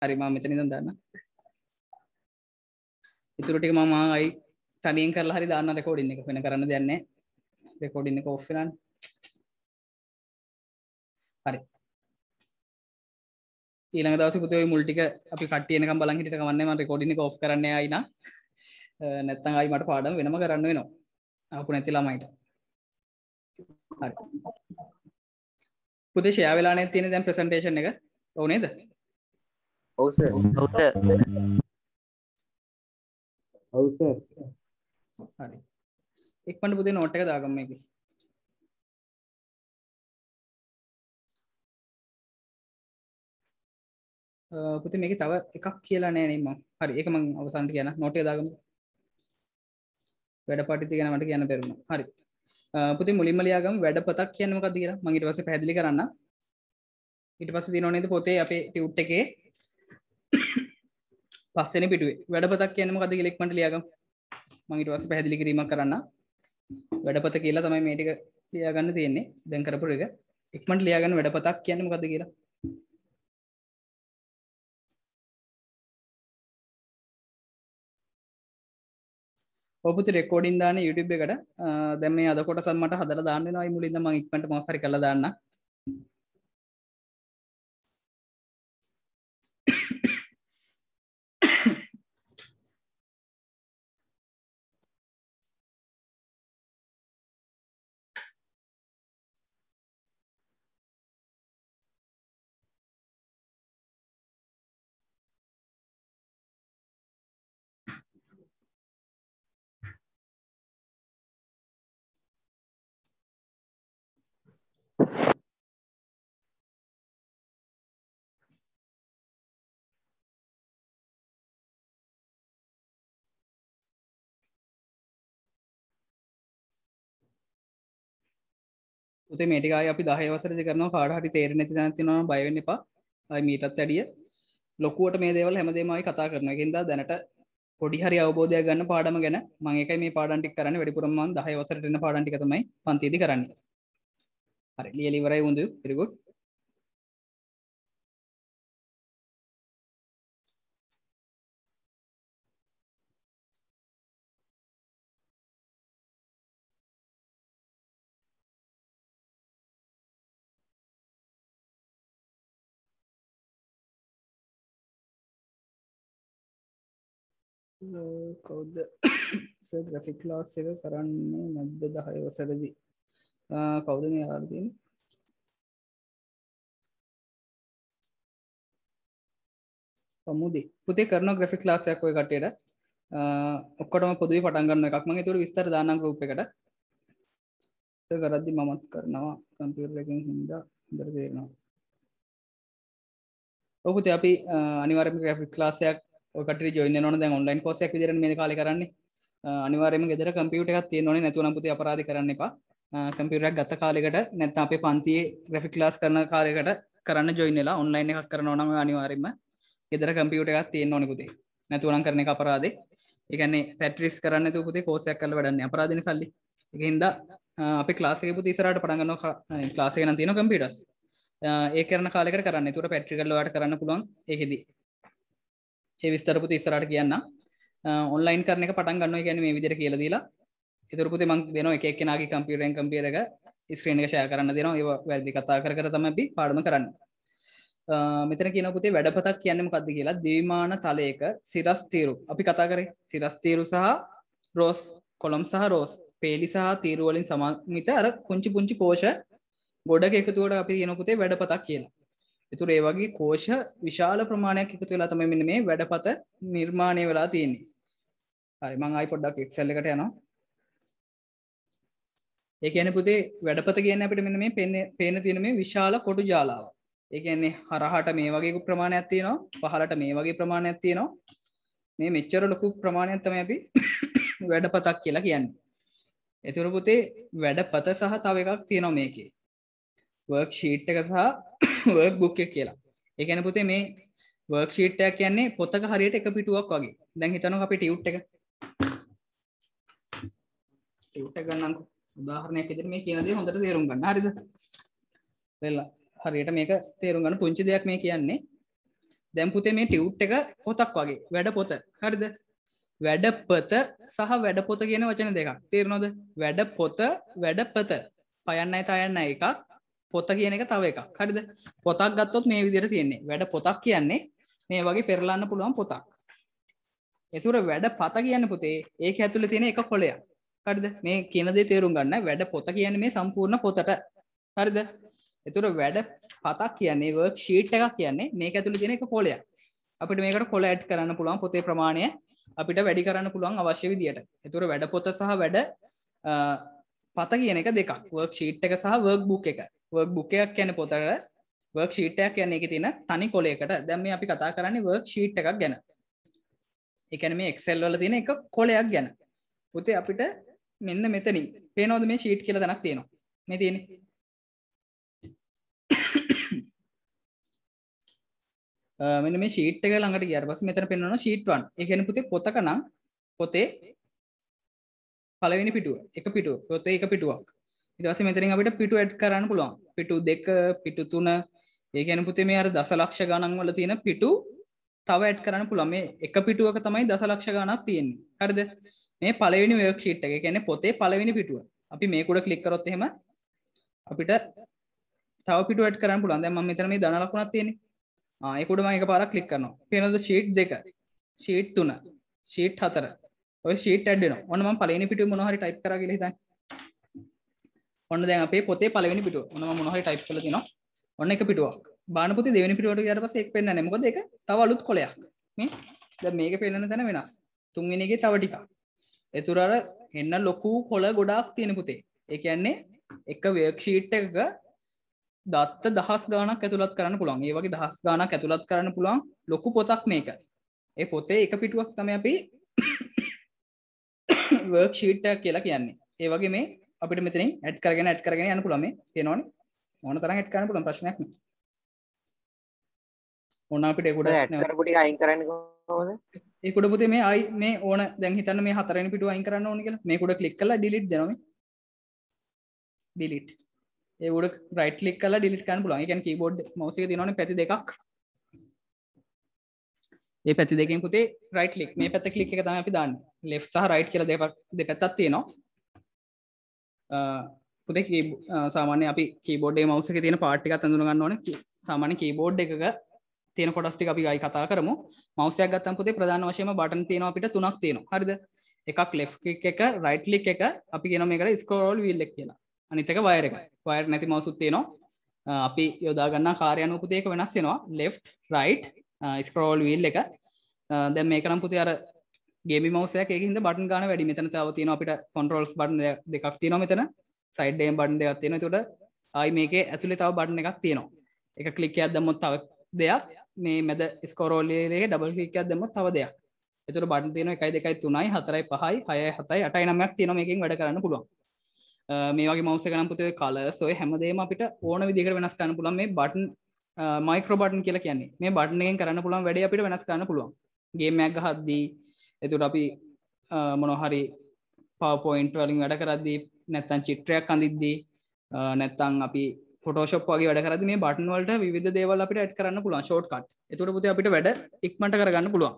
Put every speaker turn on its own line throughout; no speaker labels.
හරි මම මෙතන ඉඳන් දාන්න. ඉතුරු ටික මම ආයි තනියෙන් කරලා හරි දාන්න රෙකෝඩින් එක. වෙන කරන්න දෙයක් නැහැ. රෙකෝඩින් එක ඔෆ් වෙනානේ. හරි. ඊළඟ දවසේ පුතේ ওই මුල් ටික අපි කට්ටිය එනකම් බලන් හිටියට කමන්නේ මම රෙකෝඩින් එක ඔෆ් කරන්නේ ආයි නා. නැත්තම් ආයි මට පාඩම වෙනම කරන්න වෙනවා. ආපු නැති ළමයිට. හරි. පුතේ ෂෙයා වෙලා නැති තියෙන දැන් ප්‍රසන්ටේෂන් එක. ඔව් නේද?
ඔව් සර්.
ඔව් සර්.
ඔව් සර්.
හරි. ඉක්මනට පුතේ නෝට් එක දාගමු මේකේ. පුතේ මේකේ තව එකක් කියලා නෑ නේ මම. හරි ඒක මම අවසානට කියන නෝට් එක දාගමු. වැඩ පටිති ගැන මට කියන්න බැරුණා. හරි. පුතේ මුලින්ම ලියාගමු වැඩපතක් කියන්නේ මොකක්ද කියලා. මම ඊට පස්සේ පැහැදිලි කරන්නම්. ඊට පස්සේ දිනව නේද පොතේ අපේ ටියුට් එකේ පස්වෙනි පිටුවේ වැඩපතක් කියන්නේ මොකක්ද කියලා ඉක්මනට ලියාගමු. මම ඊට පස්සේ පැහැදිලි කිරීමක් කරන්නම්. වැඩපත කියලා තමයි මේ ටික ලියාගන්න තියෙන්නේ. දැන් කරපු එක. ඉක්මනට ලියාගන්න වැඩපතක් කියන්නේ මොකක්ද කියලා. ඔබට රෙකෝඩින් දාන YouTube එකට දැන් මේ අද කොටසත් මට හදලා දාන්න වෙනවා. ඒ මුලින්ද මම ඉක්මනට මොකක් හරි කරලා දාන්න. පුතේ මේ ටික ආයේ අපි 10 වසරේදී කරනවා කාට හරි තේරෙන්නේ නැති දැනක් තියෙනවා නම් බය වෙන්න එපා. ආයේ මීටත් වැඩිය ලොකුවට මේ දේවල් හැමදේම ආයි කතා කරනවා. ඒකින්ද දැනට පොඩි හරි අවබෝධයක් ගන්න පාඩම ගැන මම ඒකයි මේ පාඩම් ටික කරන්නේ. වැඩිපුරම මම 10 වසරේට එන පාඩම් ටික තමයි පන්තියේදී කරන්නේ. හරි ලියලා ඉවරයි වුන්දු. very good. කවුද සර් ග්‍රැෆික් ක්ලාස් එක කරන්නේ නැද්ද 10 වසරේදී කවුද මේ ආර තියෙන්නේ පමුදේ පුතේ කරනවා ග්‍රැෆික් ක්ලාස් එකක් ඔය කට්ටියට ඔක්කොටම පොදුවේ පටන් ගන්න එකක් මම ඒතකොට විස්තර දාන්නම් ගෲප් එකට ඒක කරද්දි මමත් කරනවා කම්පියුටර් එකකින් හින්දා හොඳට තේරෙනවා ඔව් පුතේ අපි අනිවාර්යයෙන්ම ග්‍රැෆික් ක්ලාස් එකක් ඔය කට්ටියට ජොයින් වෙන්න ඕන දැන් ඔන්ලයින් කෝස් එකක් විදිහට මේ කාලේ කරන්නේ අනිවාර්යයෙන්ම ගෙදර කම්පියුටර් එකක් තියෙන්න ඕනේ නැතුව නම් පුතේ අපරාධ කරන්න එපා කම්පියුටර් එකක් ගත්ත කාලෙකට නැත්නම් අපේ පන්තියේ ග්‍රැෆික් ක්ලාස් කරන කාලයකට කරන්න ජොයින් වෙලා ඔන්ලයින් එකක් කරනවා නම් අනිවාර්යයෙන්ම ගෙදර කම්පියුටර් එකක් තියෙන්න ඕනේ පුතේ නැතුව නම් කරන එක අපරාධේ ඒ කියන්නේ පැට්‍රිස් කරන්න නැතුව පුතේ කෝස් එකක් කරලා වැඩක් නැහැ අපරාධනේ සල්ලි ඒකින්ද අපේ ක්ලාස් එකේ පුතේ ඉස්සරහට පටන් ගන්නවා ක්ලාස් එකේ නම් තියෙනවා කම්පියුටර්ස් ඒ කරන කාලයකට කරන්න ඒකට පැට්‍රි කරලා ඔයාලට කරන්න පුළුවන් ඒකෙදි ඒ විස්තර පුතේ ඉස්සරහට කියන්න ඔන්ලයින් කරන එක පටන් ගන්නවා කියන්නේ මේ විදිහට කියලා දීලා ඒතර පුතේ මම දෙනවා එක එක්කෙනාගේ කම්පියුටරෙන් කම්පියුටර් එක ස්ක්‍රීන් එක ෂෙයා කරන්න දෙනවා ඒව වැරදි කතා කර කර තමයි අපි පාඩම කරන්නේ මෙතන කියනවා පුතේ වැඩපතක් කියන්නේ මොකක්ද කියලා ද්විමාන තලයක සිරස් තීරු අපි කතා කරේ සිරස් තීරු සහ රෝස් කොලම් සහ රෝස් පේලි සහ තීරු වලින් සමන්විත අර පුංචි පුංචි කෝෂ ගොඩක එකතුවට අපි කියන පුතේ වැඩපතක් කියලා. ඒතර ඒ වගේ කෝෂ විශාල ප්‍රමාණයක් එකතු වෙලා තමයි මෙන්න මේ වැඩපත නිර්මාණය වෙලා තියෙන්නේ. හරි මම ආයි පොඩ්ඩක් Excel එකට යනවා. ඒ කියන්නේ පුතේ වැඩපත කියන්නේ අපිට මෙන්න මේ පේන තියෙන මේ විශාල කොටු ජාලාව. ඒ කියන්නේ හරහාට මේ වගේ ප්‍රමාණයක් තියෙනවා, පහළට මේ වගේ ප්‍රමාණයක් තියෙනවා. මේ මෙච්චර ලොකු ප්‍රමාණයක් තමයි අපි වැඩපතක් කියලා කියන්නේ. ඒතර පුතේ වැඩපත සහ තව එකක් තියෙනවා මේකේ. worksheet එක සහ workbook එක කියලා. ඒ කියන්නේ පුතේ මේ worksheet එක කියන්නේ පොතක හරියට එක පිටුවක් වගේ. දැන් හිතනවා අපි ටියුට් එක ගන්නම්කෝ. උදාහරණයක් විදිහට මේ කියන දේ හොඳට තේරුම් ගන්න. හරිද? වෙලා හරියට මේක තේරුම් ගන්න පුංචි දෙයක් මේ කියන්නේ. දැන් පුතේ මේ ටියුට් එක පොතක් වගේ වැඩ පොත. හරිද? වැඩ පොත සහ වැඩ පොත කියන වචන දෙකක්. තේරෙනවද? වැඩ පොත වැඩ පොත. පයන්නයි තයන්නයි එකක්. පොත කියන එක තව එකක්. හරිද? පොතක් ගත්තොත් මේ විදිහට තියෙන්නේ. වැඩ පොතක් කියන්නේ මේ වගේ පෙරලන්න පුළුවන් පොතක්. ඒතර වැඩ පත කියන්නේ පුතේ ඒක ඇතුලේ තියෙන එක කොළයක්. හරිද? මේ කියන දේ තේරුම් ගන්න. වැඩ පොත කියන්නේ මේ සම්පූර්ණ පොතට. හරිද? ඒතර වැඩ පතක් කියන්නේ වර්ක් ෂීට් එකක් කියන්නේ මේක ඇතුලේ තියෙන එක කොළයක්. අපිට මේකට කොළ ඇඩ් කරන්න පුළුවන් පොතේ ප්‍රමාණය අපිට වැඩි කරන්න පුළුවන් අවශ්‍ය විදියට. ඒතර වැඩ පොත සහ වැඩ පත කියන එක දෙකක්. වර්ක් ෂීට් එක සහ වර්ක් බුක් එක. වර්ක් බුක් එකක් කියන්නේ පොතට, වර්ක් ෂීට් එකක් කියන්නේ ඒකේ තියෙන තනි කොළයකට. දැන් මේ අපි කතා කරන්නේ වර්ක් ෂීට් එකක් ගැන. ඒ කියන්නේ මේ Excel වල තියෙන එක කොළයක් ගැන. පුතේ අපිට මෙන්න මෙතනින් පේනවද මේ ෂීට් කියලා තැනක් තියෙනවා. මේ තියෙන්නේ. මෙන්න මේ ෂීට් එක ළඟට ගියාට පස්සේ මෙතන පෙන්වනවා ෂීට් 1. ඒ කියන්නේ පුතේ පොතක නම් පොතේ පළවෙනි පිටුව, එක පිටුව. පොතේ එක පිටුවක්. ඊට පස්සේ මෙතනින් අපිට පිටු ඇඩ් කරන්න පුළුවන්. පිටු 2, පිටු 3. ඒ කියන්නේ පුතේ මේ අර දසලක්ෂ ගණන් වල තියෙන පිටු තව ඇඩ් කරන්න පුළුවන්. මේ එක පිටුවක තමයි දසලක්ෂ ගණනක් තියෙන්නේ. හරිද? මේ පළවෙනි වර්ක් ෂීට් එක. ඒ කියන්නේ පොතේ පළවෙනි පිටුව. අපි මේක උඩ ක්ලික් කරොත් එහෙම අපිට තව පිටු ඇඩ් කරන්න පුළුවන්. දැන් මම මෙතන මේ ධන ලකුණක් තියෙන්නේ. ඒක උඩ මම එකපාරක් ක්ලික් කරනවා. පේනවද ෂීට් 2, ෂීට් 3, ෂීට් 4. ඔය ෂීට් ඇඩ් වෙනවා. ඔන්න මම පළවෙනි පිටුවේ මොනවා හරි ටයිප් කරා කියලා හිතන්න. ඔන්න දැන් අපේ පොතේ පළවෙනි පිටුව. ඔන්න මම මොනවා හරි ටයිප් කරලා තිනවා. ඔන්න එක පිටුවක්. බාන පොතේ දෙවෙනි පිටුවට ගියාට පස්සේ ඒක පෙන්නන්නේ නැහැ. මොකද ඒක තව අලුත් කොලයක්. මේ දැන් මේක පෙන්නන තැන වෙනස්. තුන්වෙනි එකේ තව ටිකක්. ඒතර අර එන්න ලොකු කොළ ගොඩාක් තියෙන පුතේ. ඒ කියන්නේ එක වර්ක් ෂීට් එකක දත්ත දහස් ගාණක් ඇතුළත් කරන්න පුළුවන්. ඒ වගේ දහස් ගාණක් ඇතුළත් කරන්න පුළුවන් ලොකු පොතක් මේක. ඒ පොතේ එක පිටුවක් තමයි අපි වර්ක් ෂීට් එක කියලා කියන්නේ. ඒ වගේ මේ අපිට මෙතනින් ඇඩ් කරගෙන යන්න පුළුවන් මේ පේනවනේ. ඕන තරම් ඇඩ් කරන්න පුළුවන් ප්‍රශ්නයක් නෑ. ඕන අපිට ඒක උඩ
ඇඩ් කරපු ටික අයින් කරන්නේ කොහොමද?
ඒක උඩ පුතේ මේ ආයි මේ ඕන දැන් හිතන්න මේ හතරවෙනි පිටුව අයින් කරන්න ඕනේ කියලා. මේක උඩ ක්ලික් කරලා delete දෙනවා මේ. delete. ඒ උඩ right click කරලා delete කරන්න පුළුවන්. ඒ කියන්නේ keyboard mouse එකේ තියෙනවනේ පැති දෙකක්. මේ පැති දෙකෙන් පුතේ right click මේ පැත්ත click එක තමයි අපි දාන්නේ. left සහ right කියලා දෙපැත්තක් තියෙනවා. පුතේ සාමාන්‍ය අපි keyboard එකේ mouse එකේ තියෙන part එකත් අඳුන ගන්න ඕනේ. සාමාන්‍ය keyboard එකක තියෙන කොටස් ටික අපි ආයි කතා කරමු. mouse එකක් ගත්තම පුතේ ප්‍රධාන වශයෙන්ම button තියෙනවා අපිට තුනක් තියෙනවා. හරිද? එකක් left click එක, right click එක අපි කියනවා මේකට scroll wheel එක කියලා. අනිත් එක wire එක. wire නැති mouse උත් තියෙනවා. අපි යොදා ගන්නා කාර්යානුව පුතේ එක වෙනස් වෙනවා. left, right, scroll wheel එක. දැන් මේක නම් පුතේ අර gaming mouse එකක් ඒකින්ද button ගන්න වැඩි. මෙතන තව තියෙනවා අපිට controls button දෙකක් තියෙනවා මෙතන. side aim button දෙකක් තියෙනවා. ඒකට ආයි මේකේ ඇතුලේ තව button එකක් තියෙනවා. එක click එකක් දැම්මොත් තව දෙයක්. මේ මැද scroll wheel එකේ double click එකක් දැම්මොත් තව දෙයක්. ඒතර බටන් තියෙනවා 1 2 3 4 5 6 7 8 9ක් තියෙනවා මේකෙන් වැඩ කරන්න පුළුවන්. මේ වගේ mouse එක නම් පුතේ ඔය colors ඔය හැමදේම අපිට ඕන විදිහකට වෙනස් කරන්න පුළුවන්. මේ button micro button කියලා කියන්නේ. මේ button එකෙන් කරන්න පුළුවන් වැඩේ අපිට වෙනස් කරන්න පුළුවන්. game එකක් ගහද්දී එතකොට අපි මොනවා හරි PowerPoint වලින් වැඩ කරද්දී නැත්නම් චිත්‍රයක් අඳිද්දී නැත්නම් අපි Photoshop වගේ වැඩ කරද්දී මේ button වලට විවිධ දේවල් අපිට add කරන්න පුළුවන් shortcut. එතකොට පුතේ අපිට වැඩ ඉක්මනට කරගන්න පුළුවන්.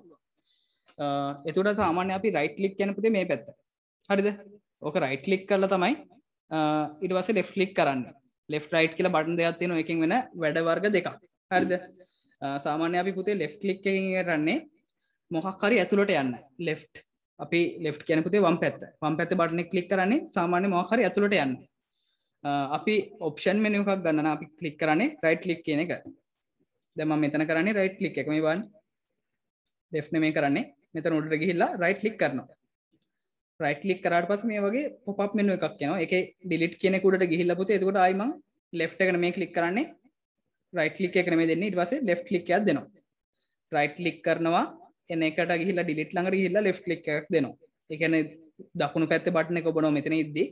එතකොට සාමාන්‍ය අපි right click කියන පුතේ මේ පැත්ත. හරිද? ඕක right click කරලා තමයි ඊට පස්සේ left click කරන්නේ. left right කියලා බටන් දෙකක් තියෙනවා. එකකින් වෙන වැඩ වර්ග දෙකක්. හරිද? සාමාන්‍ය අපි පුතේ left click එකකින් කරන්නේ මොකක් හරි ඇතුළට යන්න. left අපි left කියන්නේ පුතේ වම් පැත්ත. වම් පැත්තේ බටන් එක click කරන්නේ සාමාන්‍ය මොකක් හරි ඇතුළට යන්න. අපි option menu එකක් ගන්න නම් අපි click කරන්නේ right click කියන එක. දැන් මම මෙතන කරන්නේ right click එක. මේ බලන්න. left නෙමෙයි කරන්නේ. මෙතන උඩට ගිහිල්ලා right click කරනවා. right click කරාට පස්සේ මේ වගේ pop up menu එකක් එනවා. ඒකේ delete කියන එක උඩට ගිහිල්ලා පුතේ එතකොට ආයි මම left එක නෙමෙයි click කරන්නේ. right click එක නෙමෙයි දෙන්නේ. ඊට පස්සේ left click එකක් දෙනවා. right click කරනවා එන එකට ගිහිල්ලා delete ළඟට ගිහිල්ලා left click එකක් දෙනවා. ඒ කියන්නේ දකුණු පැත්තේ බටන් එක ඔබනවා මෙතන ඉද්දි.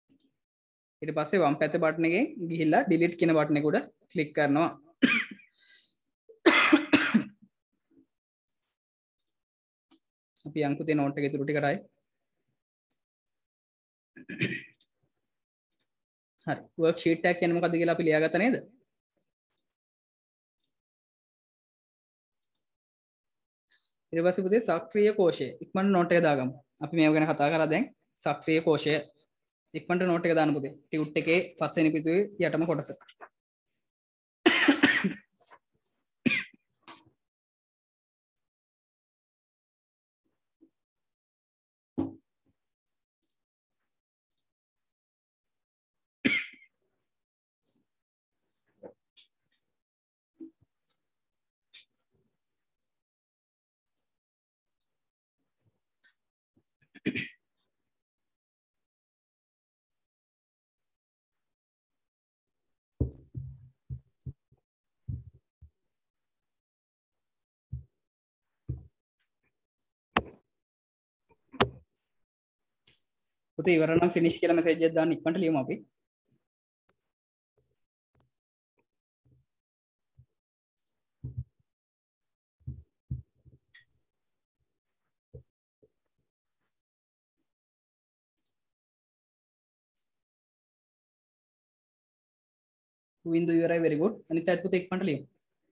ඊට පස්සේ වම් පැත්තේ බටන් එකෙන් ගිහිල්ලා delete කියන බටන් එක උඩ click කරනවා. අපි යන් පුතේ note එකේ ඉතුරු ටිකටයි. හරි worksheet එකක් කියන්නේ මොකද්ද කියලා අපි ලියාගත්තා නේද? ඊට පස්සේ පුතේ සක්‍රීය කෝෂය ඉක්මනට නෝට් එක දාගමු. අපි මේව ගැන කතා කරා දැන්. සක්‍රීය කෝෂය ඉක්මනට නෝට් එක දාන්න පුතේ. ටියුට් එකේ පස්වෙනි පිටුවේ යටම කොටස. පුතේ ඉවර නම් ෆිනිෂ් කියලා මෙසේජ් එකක් දාන්න ඉක්මනට ලියමු අපි. වින්දු ඉවරයි very good. අනිත් අයත් පුතේ ඉක්මනට ලියමු.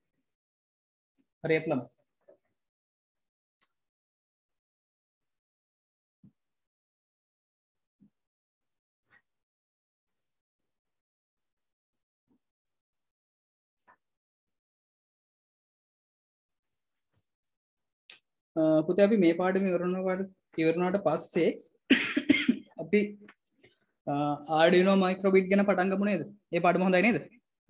හරි අප්ලම්. පුතේ අපි මේ පාඩම ඉවරනාට පස්සේ අපි Arduino microbit ගැන පටන් ගමු නේද? ඒ පාඩම හොඳයි නේද?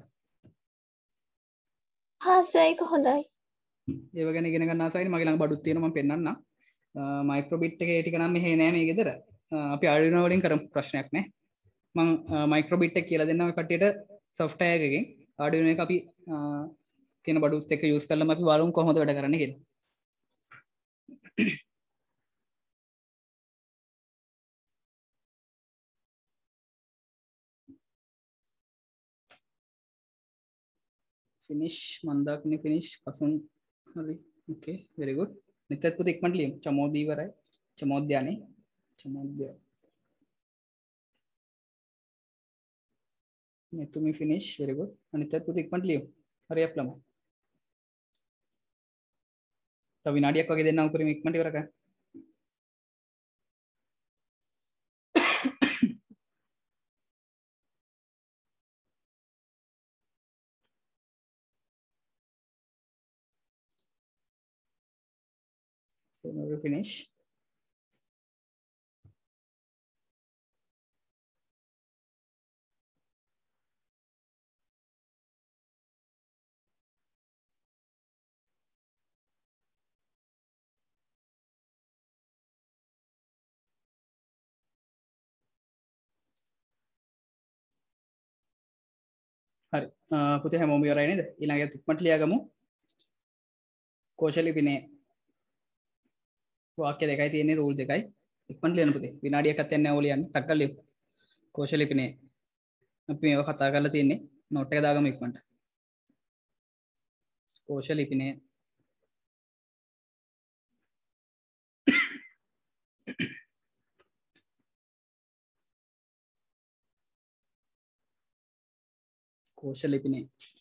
හා සර් ඒක හොඳයි.
ඒව ගැන ඉගෙන ගන්න ආසයිනේ මගේ ළඟ බඩුත් තියෙනවා මම පෙන්නන්නම්. microbit එකේ ටික නම් මෙහෙ නෑ මේ ගෙදර. අපි Arduino වලින් කරමු ප්‍රශ්නයක් නෑ. මම microbit එක කියලා දෙන්නම් ඔය කට්ටියට software එකකින් Arduino එක අපි තියෙන බඩුත් එක්ක use කරලාම අපි බලමු කොහොමද වැඩ කරන්නේ කියලා. finish මන්දාකිනේ finish කසුන් හරි okay very good නිතත් පුත ඉක්මනට ලියමු චමෝදී ඉවරයි චමෝද්‍යානේ චමෝද්‍යා මෙතුමි finish very good අනිතත් පුත ඉක්මනට ලියමු හරි අප්ලම තව විනාඩියක් වගේ දෙන්නම් උපරිම ඉක්මනට ඉවර කරන්න so now we finish හරි පුතේ හැමෝම ඉවරයි නේද ඊළඟට ඉක්මනට ලියාගමු කෝෂලි පිනේ වාක්‍ය දෙකයි තියෙන්නේ රූල් දෙකයි ඉක්මනට ලියන්න පුතේ විනාඩියක්වත් යන්නේ නැහැ ඕල යන්නේ ටක් කරලා ලියමු කෝෂලි පිනේ අපි මේව කතා කරලා තියෙන්නේ නෝට් එක දාගමු ඉක්මනට කෝෂලි පිනේ කෝෂලි පිනේ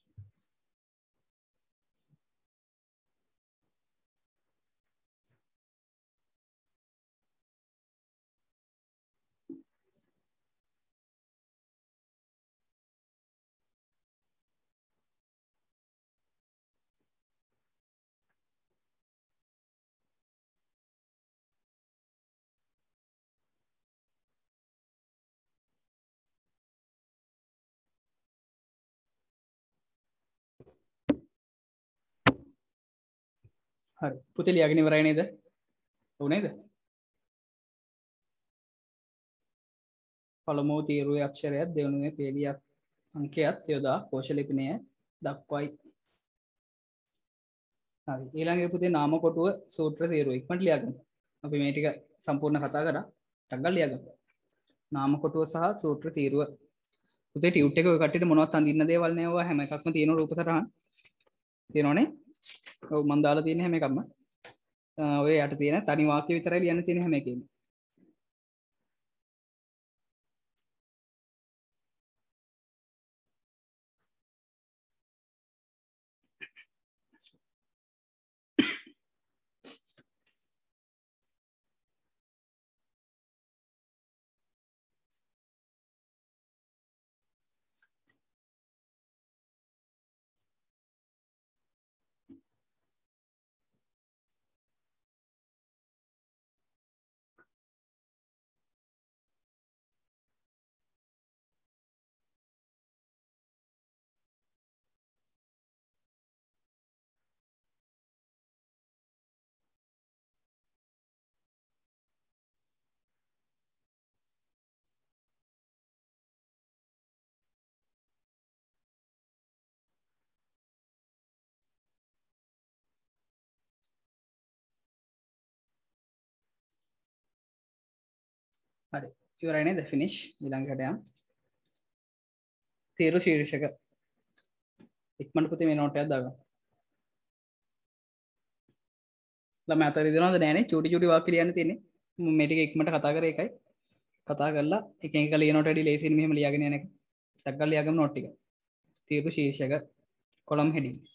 හරි පුතේ ලියාගෙන ඉවරයි නේද ඔව් නේද පළමුව තීරුවේ අක්ෂරයත් දෙවනුවේ පේලියක් අංකයත් යොදා කෝෂ ලිපිනය දක්වයි හරි ඊළඟ පුතේ නාම කොටුව සූත්‍ර තීරුව ඉක්මනට ලියාගමු අපි මේ ටික සම්පූර්ණ කතා කරා ටක් ගාලා ලියාගමු නාම කොටුව සහ සූත්‍ර තීරුව පුතේ ටියුට් එක ඔය කට්ටියට මොනවද අඳින්න දේවල් නෑ ඔය හැම එකක්ම තියෙන රූප සටහන් තියෙනවනේ ඔව් මම දාලා තියෙන හැම එකක්ම ඔය යට තියෙන තනි වාක්‍ය විතරයි ලියන්න තියෙන හැම එකේම හරි ඉවරයි නේද ෆිනිෂ් ඊළඟට යමු තීරු ශීර්ෂක ඉක්මනට පුතේ මේ නෝට් එකක් දාගන්න ළමයි අතර දෙනවද නෑනේ චූටි චූටි වාක්‍ය ලියන්න තියෙන්නේ මේ ටික ඉක්මනට කතා කරේ එකයි කතා කරලා එක එක ලියනකොට වැඩි ලේසියෙන් මෙහෙම ලියාගෙන යන එක ටක්කල් ලියාගමු නෝට් ටික තීරු ශීර්ෂක කොලම් හෙඩින්ග්ස්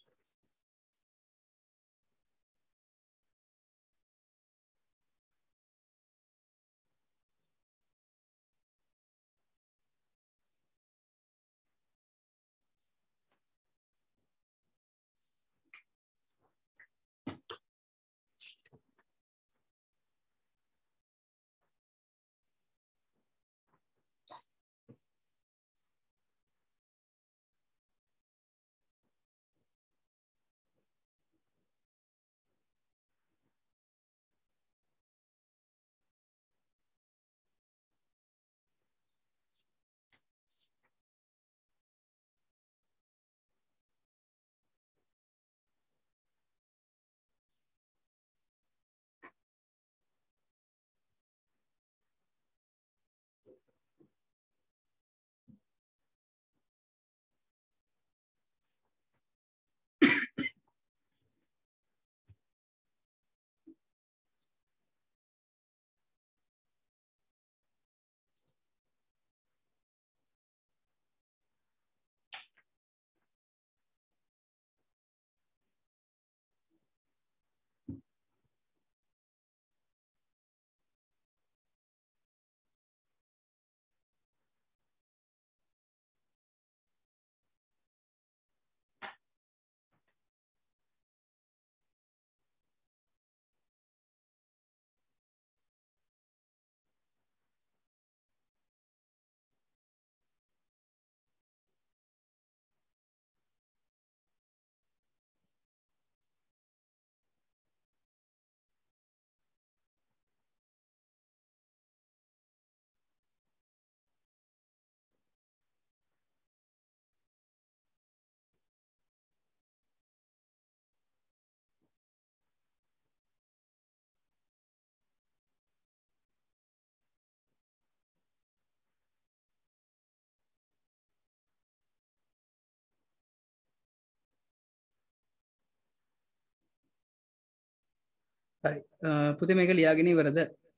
හරි පුතේ මේක ලියාගෙන ඉවරද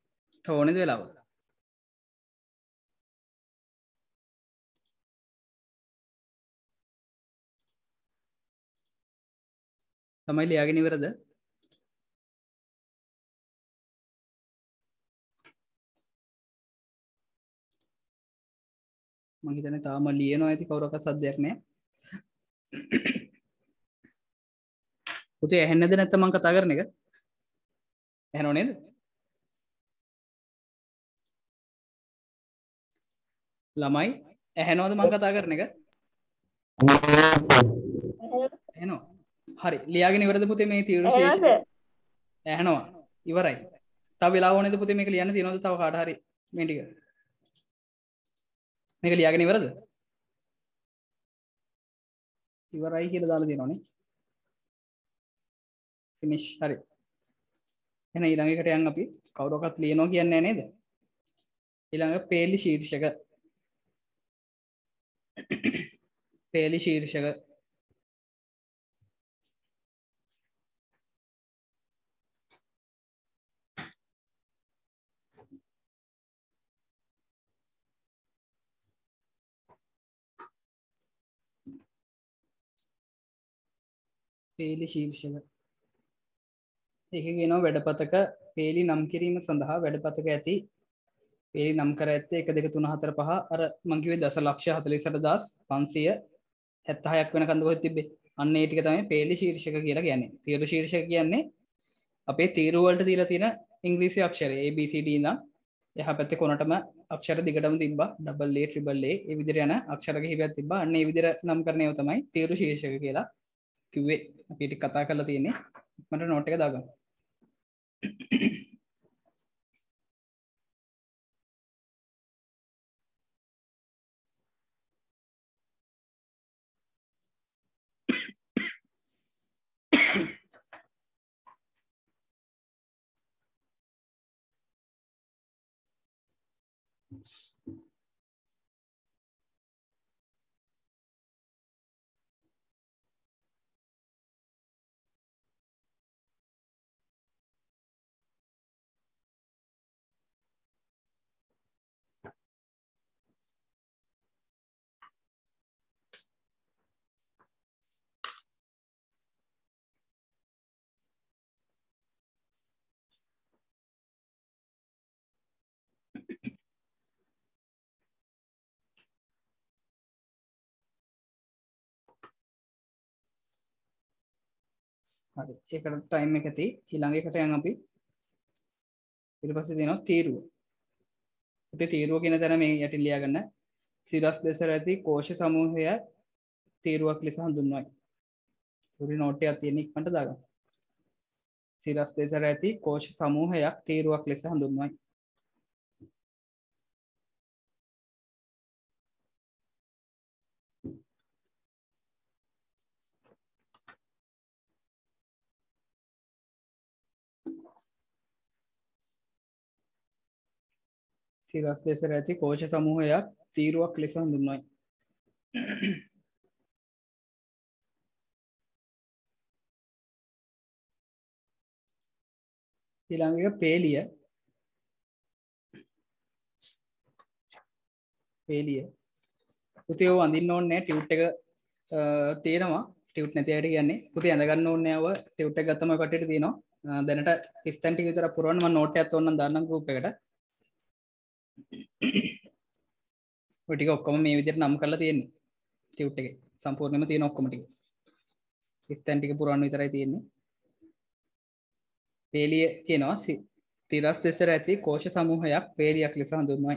තව ඕනේද වෙලාව තමයි ලියාගෙන ඉවරද මම හිතන්නේ තාම ලියනවා ඇති කවුරක්වත් සද්දයක් නැහැ පුතේ ඇහෙන්නේද නැත්නම් මම කතා කරන එක ඇහෙනව නේද ළමයි ඇහෙනවද මම කතා කරන එක ඇහෙනව හරි ලියාගෙන ඉවරද පුතේ මේ තීරු ශීර්ෂක ඇහෙනවා ඉවරයි තව වෙලාව ඕනේද පුතේ මේක ලියන්න තියෙනවද තව කාට හරි මේ ටික මේක ලියාගෙන ඉවරද ඉවරයි කියලා දාලා තියෙනවනේ ෆිනිෂ් හරි එහෙනම් ඊළඟ එකට යන් අපි කවුරක්වත් ලියනවා කියන්නේ නැහැ නේද ඊළඟ පේලි ශීර්ෂක පේලි ශීර්ෂක පේලි ශීර්ෂක ඒක කියනවා වැඩපතක පේලි නම් කිරීම සඳහා වැඩපතක ඇති පේලි නම් කර ඇත්තේ 1 2 3 4 5 අර මං කිව්වේ දසලක්ෂ 48576ක් වෙනකන් දුවෙත් තිබ්බේ අන්න ඒ ටික තමයි පේලි ශීර්ෂක කියලා කියන්නේ තීරු ශීර්ෂක කියන්නේ අපේ තීරු වලට දීලා තියෙන ඉංග්‍රීසි Aksharaya A B C D ඉඳන් එහා පැත්තේ කොනටම අක්ෂර දිගටම තිබ්බා ඩබල් A ට්‍රිබල් A ඒ විදිහට යන අක්ෂර කිහිපයක් තිබ්බා අන්න ඒ විදිහට නම් කරන ඒවා තමයි තීරු ශීර්ෂක කියලා කිව්වේ අපි ටික කතා කරලා තියෙන්නේ මට නෝට් එක දාගන්න හරි ඒකට ටයිම් එක ඇති ඊළඟ එකට යන් අපි ඊට පස්සේ දෙනවා තීරුව. ඉතින් තීරුව කියන තැන මේ යටින් ලියා ගන්න සිරස් දෙසර ඇති කෝෂ සමූහය තීරුවක් ලෙස හඳුන්වයි. උරි නෝට් එකක් තියෙන ඉක්මනට දාගන්න. සිරස් දෙසර ඇති කෝෂ සමූහයක් තීරුවක් ලෙස හඳුන්වයි. සිරස් දෙසර ඇති කෝෂ සමූහයක් තීරුවක් ලෙස හඳුන්වයි. ඊළඟ එක පේලිය. පුතේ ඔය අඳින්න ඕනේ නැහැ ටියුට් එක තියෙනවා ටියුට් නැති අයට කියන්නේ පුතේ ඇඳ ගන්න ඕනේ නැහැ ඔය ටියුට් එක ගත්තම ඔය කට්ටියට තියෙනවා දැනට ස්ටැන් ටික විතර පුරවන්න මම නෝට් එකක් ඕනනම් දාන්නම් ගෲප් එකට ඔය ටික ඔක්කොම මේ විදිහට නම් කරලා තියෙන්නේ ටියුට් එකේ සම්පූර්ණයෙන්ම තියෙන ඔක්කොම ටික ස්ටැන් ටික පුරවන්න විතරයි තියෙන්නේ පේලිය කියනවා තිරස් දෙසර ඇති කෝෂ සමූහයක් පේලියක් ලෙස හඳුන්වයි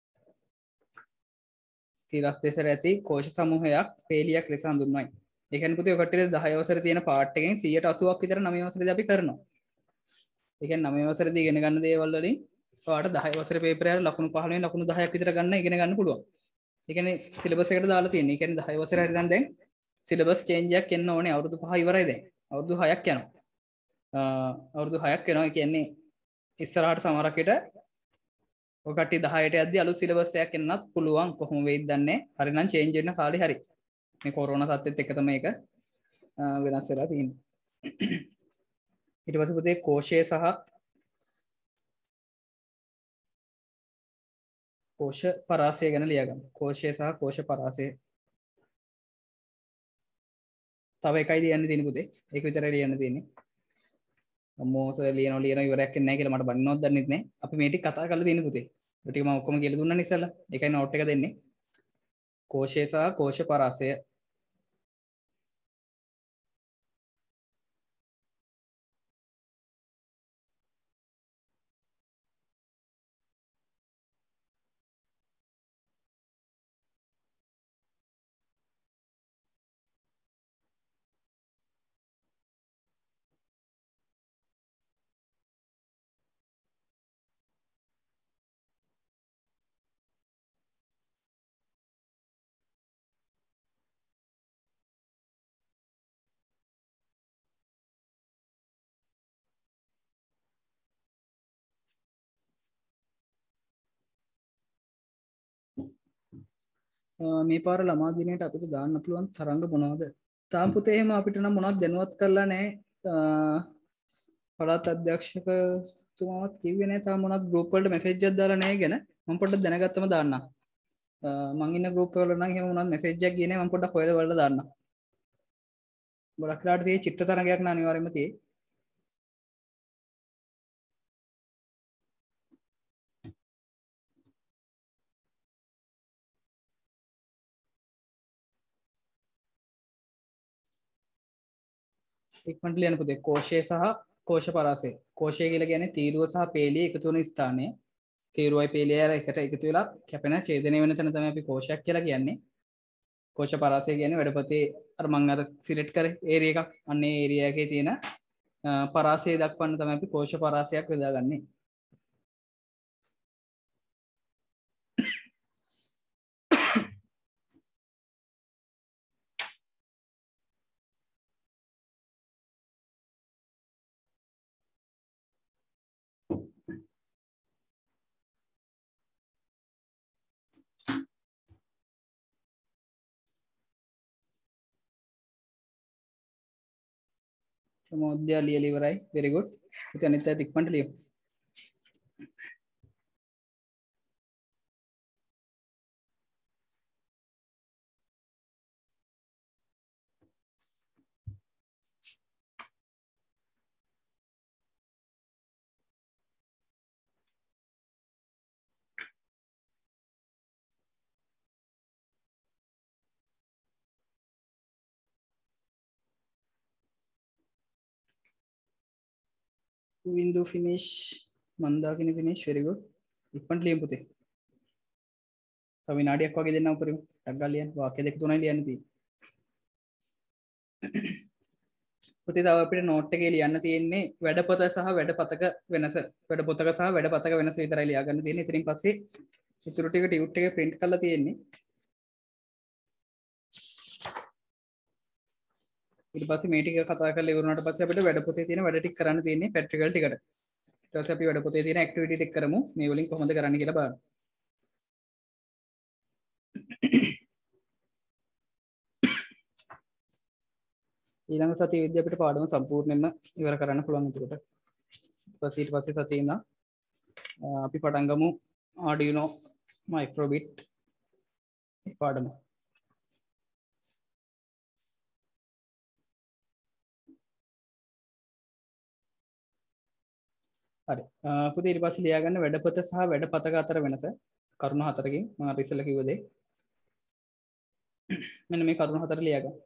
තිරස් දෙසර ඇති කෝෂ සමූහයක් පේලියක් ලෙස හඳුන්වයි. ඒ කියන්නේ පුතේ ඔය කට්ටියට 10 වසරේ තියෙන පාර්ට් එකෙන් 180ක් විතර 9 වසරේදී අපි කරනවා. ඒ කියන්නේ 9 වසරේදී ඉගෙන ගන්න දේවල් වලින් ඔයාලට 10 වසරේ පේපර් එකේ ලකුණු 15 ලකුණු 10ක් විතර ගන්න ඉගෙන ගන්න පුළුවන්. ඒ කියන්නේ සිලබස් එකට දාලා තියෙන්නේ. ඒ කියන්නේ 10 වසරේ හරි දැන් සිලබස් චේන්ජ් එකක් එන්න ඕනේ. අවුරුදු 5 ඉවරයි දැන්. අවුරුදු 6ක් යනවා. අවුරුදු 6ක් වෙනවා. ඒ කියන්නේ ඉස්සරහට සමහරකට ඔය කට්ටිය 10ට යද්දි අලුත් සිලබස් එකක් එන්නත් පුළුවන් කොහොම වෙයිද දන්නේ හරි නම් චේන්ජ් වෙන්න කාලේ හරි මේ කොරෝනා සත්‍යෙත් එක්ක තමයි ඒක වෙනස් වෙලා තියෙන්නේ ඊට පස්සේ පුතේ කෝෂය සහ කෝෂ පරාසය ගැන ලියා ගන්න කෝෂය සහ කෝෂ පරාසය තව එකයි ලියන්න තියෙන්නේ පුතේ ඒක විතරයි ලියන්න තියෙන්නේ මොකද ලියන ඉවරයක් නැහැ කියලා මට බannවත් දන්නෙත් නැහැ අපි මේ ටික කතා කරලා තියෙන්නේ පුතේ ඒ ටික මම ඔක්කොම කියලා දුන්නා නේ ඉස්සෙල්ලා ඒකයි නෝට් එක දෙන්නේ कोशे सह कोश परासय මේ පාර ළමා දිනේට අපිට දාන්න පුළුවන් තරංග මොනවද? තාම පුතේ එහෙම අපිට නම් මොනවද දැනුවත් කරලා නැහැ. පළාත් අධ්‍යක්ෂකතුමාවත් කිව්වේ නැහැ තාම මොනවද ගෲප් වලට මෙසේජ් එකක් දාලා නැහැ ගැන. මම පොඩ්ඩක් දැනගත්තම දාන්නම්. මං ඉන්න ගෲප් වල නම් එහෙම මොනවද මෙසේජ් එකක් ගියේ නැහැ මම පොඩ්ඩක් හොයලා බලලා දාන්නම්. ගොඩක් වෙලාවට තියෙන චිත්‍ර තරංගයක් න අනිවාර්යයෙන්ම තියෙයි. ඉක්මනට ලියන්න පුතේ කෝෂය සහ කෝෂ පරාසය. කෝෂය කියලා කියන්නේ තීරුව සහ පේලිය එකතු වෙන ස්ථානය. තීරුවයි පේලියයි එකට එකතු වෙලා කැපෙන ඡේදනය වෙන තැන තමයි අපි කෝෂයක් කියලා කියන්නේ. කෝෂ පරාසය කියන්නේ වැඩපතේ අර මම අර සිලෙක්ට් කරේ ඒරියා එකක්. අන්න ඒ ඒරියා එකේ තියෙන පරාසය දක්වන්න තමයි අපි කෝෂ පරාසයක් බෙදාගන්නේ. මොද්දයා ලියලා ඉවරයි. very good. ඉතින් අනිත් අය ඉක්මනට ලියමු. Windu finish. Mandakini finish. Very good. ඉක්මනට ලියමු පුතේ. තව විනාඩියක් වගේ දෙන්න උපරිම. ටක් ගාලා ලියන්න. වාක්‍ය දෙක තුනයි ලියන්න තියෙන්නේ. පුතේ තව අපිට නෝට් එකේ ලියන්න තියෙන්නේ වැඩපොත සහ වැඩපතක වෙනස. වැඩපොතක සහ වැඩපතක වෙනස විතරයි ලියා ගන්න තියෙන්නේ. ඉතින් පස්සේ ඉතුරු ටික ටියුට් එකේ print කරලා තියෙන්නේ. ඊට පස්සේ මේ ටික කතා කරලා ඉවරනාට පස්සේ අපිට වැඩපොතේ තියෙන වැඩ ටික කරන්න තියෙන්නේ ප්‍රැක්ටිකල් ටිකට. ඊට පස්සේ අපි වැඩපොතේ තියෙන ඇක්ටිවිටි ටික කරමු. මේ වලින් කොහොමද කරන්න කියලා බලන්න. ඊළඟ සතිය විද්‍ය අපිට පාඩම සම්පූර්ණයෙන්ම ඉවර කරන්න පුළුවන් එතකොට. ඊට පස්සේ සතියේ ඉඳන් අපි පටන් ගමු Arduino Microbit පාඩම. හරි. පුතේ ඊට පස්සේ ලියා ගන්න වැඩපොත සහ වැඩපතක අතර වෙනස කරුණු හතරකින් මම අර ඉස්සෙල්ලා කිව්ව දේ. මෙන්න මේ කරුණු හතර ලියා ගන්න.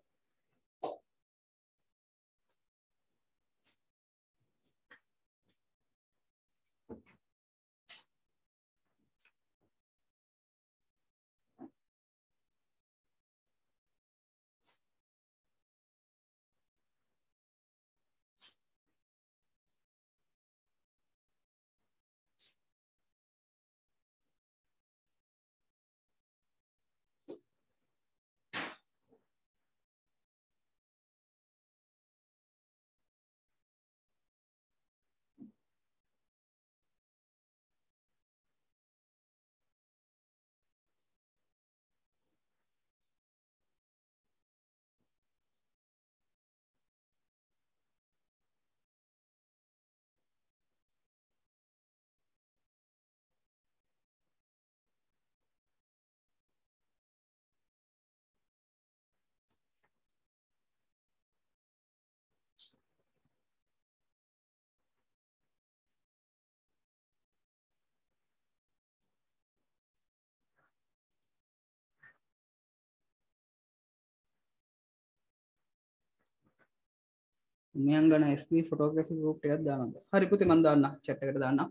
මම ගන්න FB photography group එකක් දානවා. හරි පුතේ මම දාන්න chat එකට දාන්න.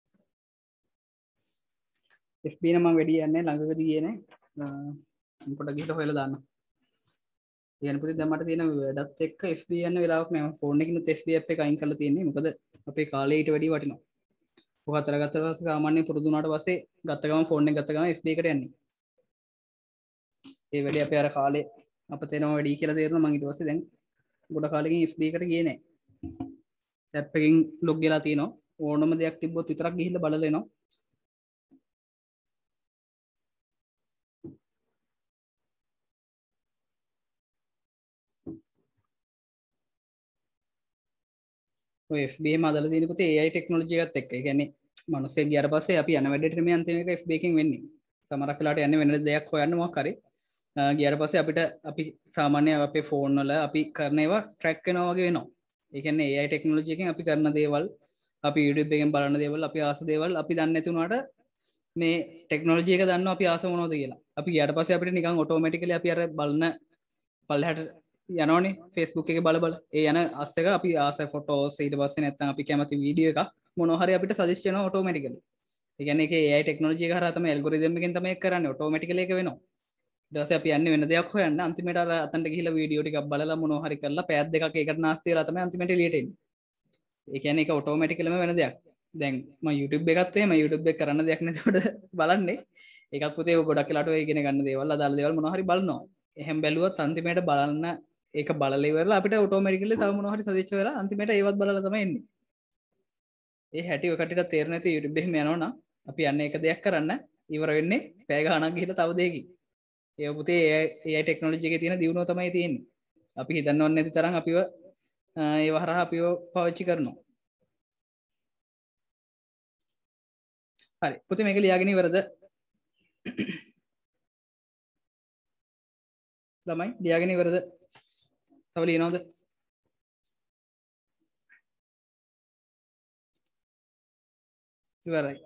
FB නම් මම වැඩි යන්නේ ළඟකදී ගියේ නෑ. පොඩක් ගිහලා හොයලා දාන්න. කියන පුතේ දැන් මට තියෙන වැඩත් එක්ක FB යන වෙලාවක් නෑ. මම ෆෝන් එකකිනුත් FB app එක අයින් කරලා තියෙන්නේ. මොකද අපේ කාලේ ඊට වැඩි වටිනවා. ඔක අතර ගත්තා පස්සේ සාමාන්‍යයෙන් පුරුදු වුණාට පස්සේ ගත්ත ගමන් ෆෝන් එක ගත්ත ගමන් FB එකට යන්නේ. ඒ වැඩි අපේ අර කාලේ අපතේ එනවා වැඩි කියලා තේරුණා. මම ඊට පස්සේ දැන් ගොඩ කාලෙකින් FB එකට ගියේ නෑ. app එකකින් log වෙලා තියෙනවා. ඕනම දෙයක් තිබ්බොත් විතරක් ගිහිල්ලා බලලා එනවා. ඔය FB එකම අදලා තියෙන පුතේ AI ටෙක්නොලොජි එකත් එක්ක. ඒ කියන්නේ මිනිස්සෙක් ගියාට පස්සේ අපි යන වැඩේට මේ අන්තිම එක FB එකෙන් වෙන්නේ. සමහරක් වෙලාවට යන්නේ වෙන දෙයක් හොයන්න මොකක් හරි. ගියාට පස්සේ අපිට අපි සාමාන්‍ය අපේ ෆෝන් වල අපි කරන ඒවා ට්‍රැක් වෙනවා වගේ වෙනවා. ඒ කියන්නේ AI ටෙක්නොලොජි එකෙන් අපි කරන දේවල්, අපි YouTube එකෙන් බලන දේවල්, අපි ආස දේවල් අපි දන්නේ නැති වුණාට මේ ටෙක්නොලොජි එක දන්නවා අපි ආස මොනවද කියලා. අපි ගියාට පස්සේ අපිට නිකන් ඔටෝමැටිකලි අපි අර බලන පල්ලෙහාට යනෝනේ Facebook එකේ බල බල ඒ යන අස් එක අපි ආස ෆොටෝස් ඊට පස්සේ නැත්නම් අපි කැමති වීඩියෝ එකක් මොනවා හරි අපිට සජෙස්ට් වෙනවා ඔටෝමැටිකලි. ඒ කියන්නේ ඒකේ AI ටෙක්නොලොජි එක හරහා තමයි ඇල්ගොරිතම් එකෙන් තමයි ඒක කරන්නේ ඔටෝමැටිකලි ඒක වෙනවා. ඊට පස්සේ අපි යන්නේ වෙන දෙයක් හොයන්න අන්තිමට අර අතන්ට ගිහිල්ලා වීඩියෝ ටිකක් බලලා මොනවා හරි කරලා පැයක් දෙකක් ඒකට නාස්ති වෙලා තමයි අන්තිමට එළියට එන්නේ. ඒ කියන්නේ ඒක ඔටෝමැටිකලිම වෙන දෙයක්. දැන් මම YouTube එකත් එහෙම YouTube එක කරන්න දෙයක් නැතිවට බලන්නේ. ඒකත් පුතේ ගොඩක් වෙලාට ඔය ඉගෙන ගන්න දේවල් අදාළ දේවල් මොනවා හරි බලනවා. එහෙම බැලුවොත් අන්තිමට බලන්න ඒක බලලා ඉවරලා අපිට ඔටෝමැටිකලි තව මොනවා හරි සජෙස්ට් වෙලා අන්තිමට ඒවත් බලලා තමයි එන්නේ. ඒ හැටි ඔය කටට තේරෙන්නේ නැති YouTube එකෙම යනවනම් අපි යන්නේ එක දෙයක් කරන්න ඉවර වෙන්නේ පැය ගාණක් ගිහලා තව දෙයකින්. ඒ පුතේ AI ටෙක්නොලොජි එකේ තියෙන දියුණුව තමයි තියෙන්නේ. අපි හිතන්නවත් නැති තරම් අපිව ඒවා හරහා අපිව පාවිච්චි කරනවා. හරි පුතේ මේක ලියාගෙන ඉවරද? ළමයි ලියාගෙන ඉවරද? තව ලියනවද? ඉවරයි.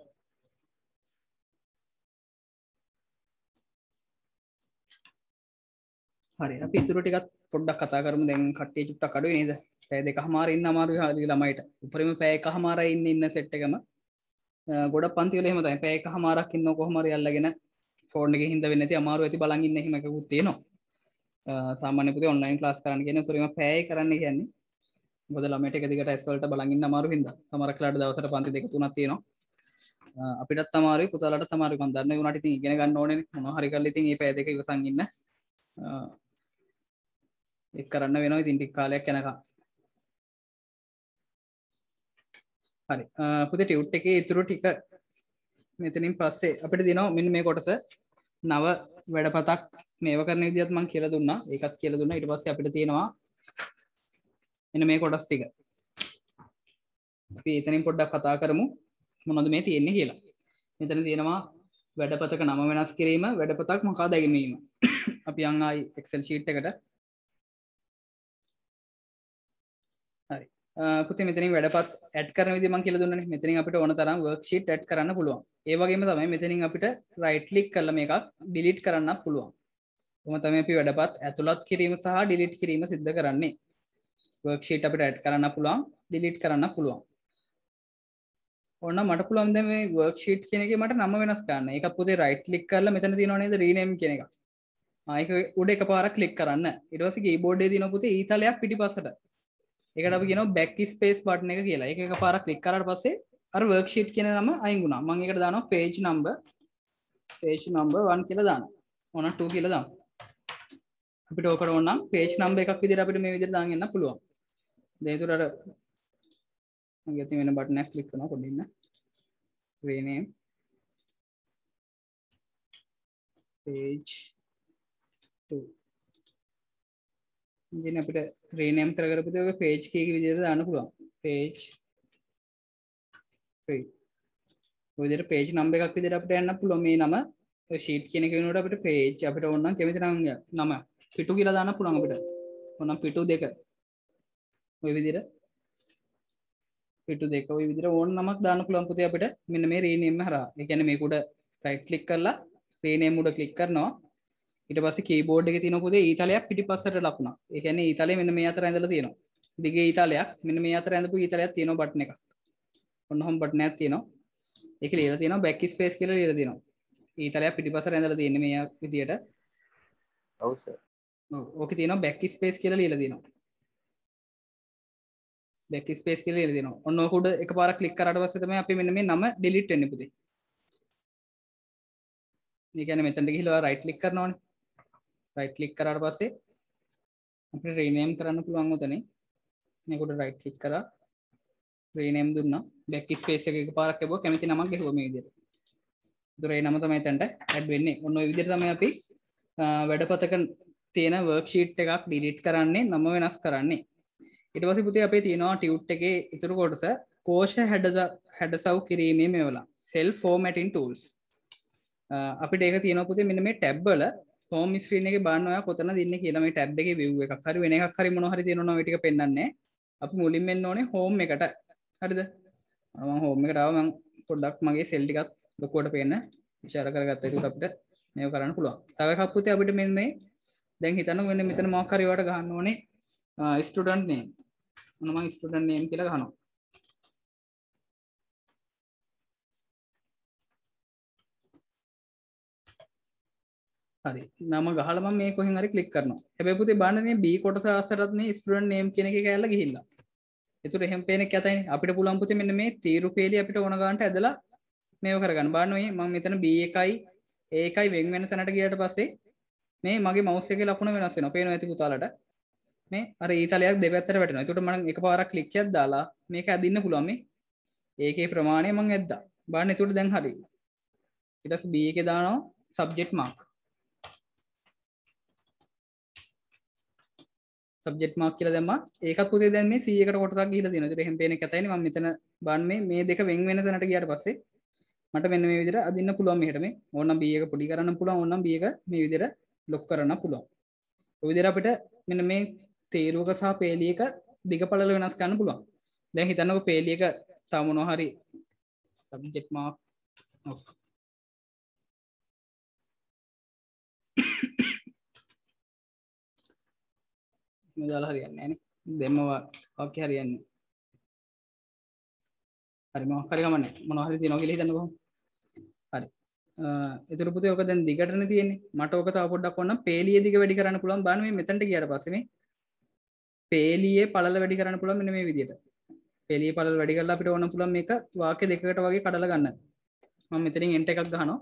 හරි අපි ඉතුරු ටිකත් පොඩ්ඩක් කතා කරමු. දැන් කට්ටිය චුට්ටක් අඩුයි නේද? පැය දෙකමාර ඉන්න අමාරුයි හාලි ළමයිට. උපරිම පැය එකමාරයි ඉන්න සෙට් එකම. ගොඩක් පන්ති වල එහෙම තමයි. පැය එකමාරක් ඉන්නව කොහොම හරි අල්ලගෙන ෆෝන් එකේ හින්දා වෙන්නේ නැති අමාරු ඇති බලන් ඉන්න එහෙම එකකුත් තියෙනවා. සාමාන්‍ය පුතේ ඔන්ලයින් ක්ලාස් කරන්න කියන්නේ උපරිම පැයයි කරන්න කියන්නේ. මොකද ළමයට එක දිගට ඇස් වලට බලන් ඉන්න අමාරු හින්දා. සමහර කාලට දවසට පන්ති දෙක තුනක් තියෙනවා. අපිටත් අමාරුයි පුතාලටත් අමාරුයි. මම දන්නේ උනාට ඉතින් ඉගෙන ගන්න ඕනේ නේ. මොනවා හරි කරලා ඉතින් මේ පැය දෙක ඉවසන් ඉන්න. ඒක කරන්න වෙනවා ඉතින් ටික කාලයක් යනකම්. හරි. පුතේ ටියුට් එකේ ඉතුරු ටික මෙතනින් පස්සේ අපිට දෙනවා මෙන්න මේ කොටස නව වැඩපතක් මේව කරන විදිහත් මම කියලා දුන්නා. ඒකත් කියලා දුන්නා. ඊට පස්සේ අපිට තියෙනවා මෙන්න මේ කොටස් ටික. අපි එතනින් පොඩ්ඩක් කතා කරමු මොනවද මේ තියෙන්නේ කියලා. මෙතන තියෙනවා වැඩපතක නම වෙනස් කිරීම, වැඩපතක් මකා දැමීම. අපි යන් ආයි Excel sheet එකට. හරි. පුතේ මෙතනින් වැඩපත් ඇඩ් කරන විදිහ මම කියලා දුන්නානේ. මෙතනින් අපිට ඕන තරම් worksheet ඇඩ් කරන්න පුළුවන්. ඒ වගේම තමයි මෙතනින් අපිට right click කරලා මේකක් delete කරන්නත් පුළුවන්. කොහොම තමයි අපි වැඩපත් ඇතුළත් කිරීම සහ delete කිරීම සිද්ධ කරන්නේ. worksheet අපිට ඇඩ් කරන්න පුළුවන්, delete කරන්න පුළුවන්. ඕන මට පුළුවන් දැන් මේ worksheet කියන එකේ මට නම වෙනස් කරන්න. ඒක පුතේ right click කරලා මෙතන තියෙනව නේද rename කියන එක. ඒක උඩ එකපාරක් click කරන්න. ඊට පස්සේ keyboard එකේ තියෙන පුතේ ඊතලයක් පිටිපස්සට. ඒකට අපි කියනවා back space button එක කියලා. ඒක එකපාරක් click කරාට පස්සේ අර worksheet කියන නම අයින් වුණා. මම ඒකට දානවා page number 1 කියලා දානවා. ඕන 2 කියලා දානවා. අපිට ඕකට ඕන නම් page number එකක් විදිහට අපිට මේ විදිහට දාගෙන යන්න පුළුවන්. දැන් ඒතර අර මම ගියත් වෙන බටන් එකක් ක්ලික් කරනවා පොඩ්ඩක් ඉන්න. rename page 2 ඉතින් අපිට rename කරපු දේ ඔය page කී විදිහට දාන්න පුළුවන්. page 3 ඔය විදිහට page number එකක් විදිහට අපිට යන්න පුළුවන් මේ නම. ඔය sheet කියන එක වෙනකොට අපිට page අපිට ඕන නම් කැමති නම පිටු කියලා දාන්න පුළුවන් අපිට. ඕනම් පිටු 2 ඔය විදිහට පිටු 2 ඔය විදිහට ඕන නමක් දාන්න පුළුවන් පුතේ අපිට මෙන්න මේ rename හරහා. ඒ කියන්නේ මේක උඩ right click කරලා rename උඩ click කරනවා. ඊට පස්සේ keyboard එකේ තියෙන පුතේ ඊතලයක් පිටිපස්සට ලකුණක්. ඒ කියන්නේ ඊතලේ මෙන්න මේ අතර ඇඳලා තියෙනවා. දිගේ ඊතලයක් මෙන්න මේ අතර ඇඳපු ඊතලයක් තියෙනවා බටන් එකක්. ඔන්න හොම් බටන් එකක් තියෙනවා. ඒක ලියලා තියෙනවා back space කියලා ලියලා තියෙනවා. ඊතලයක් පිටිපස්සට ඇඳලා තියෙන්නේ මේ විදියට.
ඔව් සර්.
ඔව් ඕකේ තියෙනවා back space කියලා ලියලා තියෙනවා. back space කියලා ලියලා තියෙනවා. ඔන්න ඕක උඩ එකපාරක් ක්ලික් කරාට පස්සේ තමයි අපි මෙන්න මේ නම delete වෙන්නේ පුතේ. ඒ කියන්නේ මෙතනට ගිහිල්ලා right click කරනවානේ. right click කරාට පස්සේ අපිට rename කරන්න පුළුවන් උතනේ. මේක උඩ right click කරා rename දුන්නා. back space එක එකපාරක් ලැබුවා කැමති නමක් ගහුවා මේ විදිහට. ඒතර ඒ නම තමයි එතනට add වෙන්නේ. ඔන්න ඔය විදිහට තමයි අපි වැඩපතක තියෙන worksheet එකක් delete කරන්නේ, නම වෙනස් කරන්නේ. ඊට පස්සේ පුතේ අපේ තියෙනවා ටියුට් එකේ ඉතුරු කොටස කෝෂ හැඩසව් කිරීමේ මේවලා self formatting tools. අපිට ඒක තියෙනවා පුතේ මෙන්න මේ ටැබ් වල home screen එකේ බලන්න ඔයා කොතනද ඉන්නේ කියලා මේ ටැබ් එකේ view එකක් හරි වෙන එකක් හරි මොනවා හරි තියෙනවා ඔය ටික පෙන්වන්නේ. අපි මුලින්ම එන්න ඕනේ home එකට. හරිද? මම home එකට ආවා. මම පොඩ්ඩක් මගේ cell ටිකත් ලොකුවට පේන්න ඉෂාර කරගත්තා. ඒක අපිට මේව කරන්න පුළුවන්. තව එකක් පුතේ අපිට මෙන්න මේ දැන් හිතන්න මෙන්න මෙතන මොකක් හරි වට ගන්න ඕනේ student name. මොන මම student name කියලා ගහනවා. හරි. නම ගහලා මම මේ කොහෙන් හරි ක්ලික් කරනවා. හැබැයි පුතේ බලන්න මේ B කොටස ආසරත් මේ student name කියන එකේ කැලලා ගිහිල්ලා. ඒතර එහෙම පේන එක යතයිනේ. අපිට පුළුවන් පුතේ මෙන්න මේ තීරු පේලිය අපිට ඕන ගන්නට ඇදලා මේව කරගන්න. බලන්න මේ මම මෙතන B1යි A1යි වෙන් වෙන තැනට ගියාට පස්සේ මේ මගේ mouse එකේ ලකුණ වෙනස් වෙනවා. පේනවා ඇති පුතාලට. මේ අර ඊතලයක් දෙපැත්තට වැටෙනවා. ඒකට මම එකපාරක් ක්ලික් එකක් දාලා මේක ඇදින්න පුළුවන් මේ. ඒකේ ප්‍රමාණය මම ඇද්දා. බලන්න ඒකට දැන් හරි. ඊට පස්සේ B එකේ දානවා subject mark. සබ්ජෙක්ට් මාක් කියලා දැම්මා. ඒකත් පුතේ දැන් මේ 100කට කොටසක් ගිහිලා තියෙනවා. ඒතර එහෙම පේන එක ඇතයිනේ මම මෙතන බලන්නේ මේ දෙක වෙන වෙන තැනට ගියාට පස්සේ මට මෙන්න මේ විදිහට අදින්න පුළුවන් මෙහෙට මේ. ඕනනම් B එක පොඩි කරන්න පුළුවන්. ඕනනම් B එක මේ විදිහට ලොක් කරන්න පුළුවන්. ඔය විදිහට අපිට මෙන්න මේ තේරුවක සහ පේලියක දිග පළල වෙනස් කරන්න පුළුවන්. දැන් හිතන්නකෝ පේලියක තව මොනවා හරි සබ්ජෙක්ට් මාක් මේ දාලා හරියන්නේ නැහැ නේ. දෙම්ම වාක්‍ය හරියන්නේ. හරි මොකක් හරි ගමන්නේ. මොනවා හරි තියනවා කියලා හිතන්නකෝ. හරි. ඒතර පුතේ ඔක දැන් දිගටනේ තියෙන්නේ. මට ඔක තව පොඩ්ඩක් ඕන නම් පේලිය දිග වැඩි කරන්න පුළුවන්. බලන්න මේ මෙතනට ගියාට පස්සේ මේ පේලියේ පළල වැඩි කරන්න පුළුවන් මෙන්න මේ විදිහට. පේලියේ පළල වැඩි කරලා අපිට ඕන පුළුවන් මේක වාක්‍ය දෙකකට වගේ කඩලා ගන්න. මම මෙතනින් එන්ටර් එකක් ගහනවා.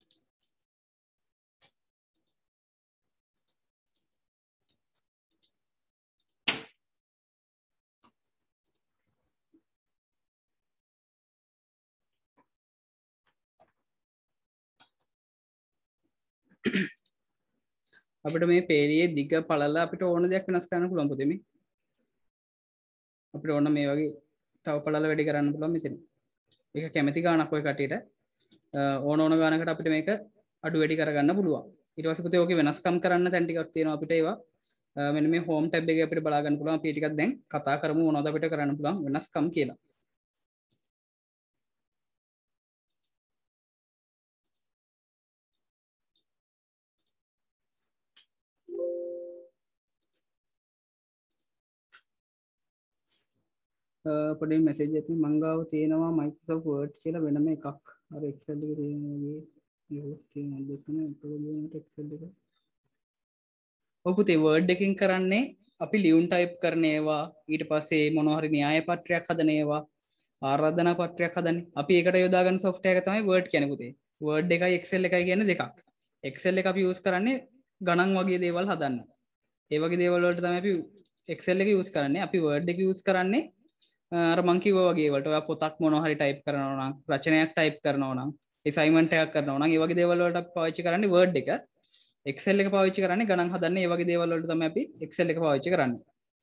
අපිට මේ පේලියේ දිග පළල අපිට ඕන දෙයක් වෙනස් කරන්න පුළුවන් පුතේ මේ. අපිට ඕන මේ වගේ තව පළල වැඩි කරන්න පුළුවන් මෙතන. ඒක කැමැති ගානක් ඔය කටියට. ඕන ගානකට අපිට මේක අඩු වැඩි කරගන්න පුළුවන්. ඊට පස්සේ පුතේ ඕකේ වෙනස්කම් කරන්න තැන් ටිකක් තියෙනවා අපිට ඒවා. මෙන්න මේ හෝම් ටැබ් එකේ අපිට බලා ගන්න පුළුවන්. අපි ටිකක් දැන් කතා කරමු මොනවද අපිට කරන්න පුළුවන් වෙනස්කම් කියලා. පොඩි මෙසේජ් එකක් මං ගාව තියෙනවා Microsoft Word කියලා වෙනම එකක්. අර Excel එකේ තියෙන වගේ ඒක තියෙනවා දෙකම එකලගෙනට Excel එක. ඔව් පුතේ Word එකකින් කරන්නේ අපි ලියුම් ටයිප් කරන ඒවා ඊට පස්සේ මොනවා හරි න්‍යාය පත්‍රයක් හදන ඒවා ආරාධනා පත්‍රයක් හදන්නේ. අපි ඒකට යොදා ගන්න software එක තමයි Word කියන්නේ පුතේ. Word එකයි Excel එකයි කියන්නේ දෙකක්. Excel එක අපි use කරන්නේ ගණන් වගේ දේවල් හදන්න. ඒ වගේ දේවල් වලට තමයි අපි Excel එක use කරන්නේ. අපි Word එක use කරන්නේ අර මං කිව්වා වගේ වලට ඔයා පොතක් මොනවා හරි ටයිප් කරනවා නම් රචනයක් ටයිප් කරනවා නම් assignment එකක් කරනවා නම් ඒ වගේ දේවල් වලට අපි පාවිච්චි කරන්නේ Word එක. Excel එක පාවිච්චි කරන්නේ ගණන් හදන්න ඒ වගේ දේවල් වලට තමයි අපි Excel එක පාවිච්චි කරන්නේ.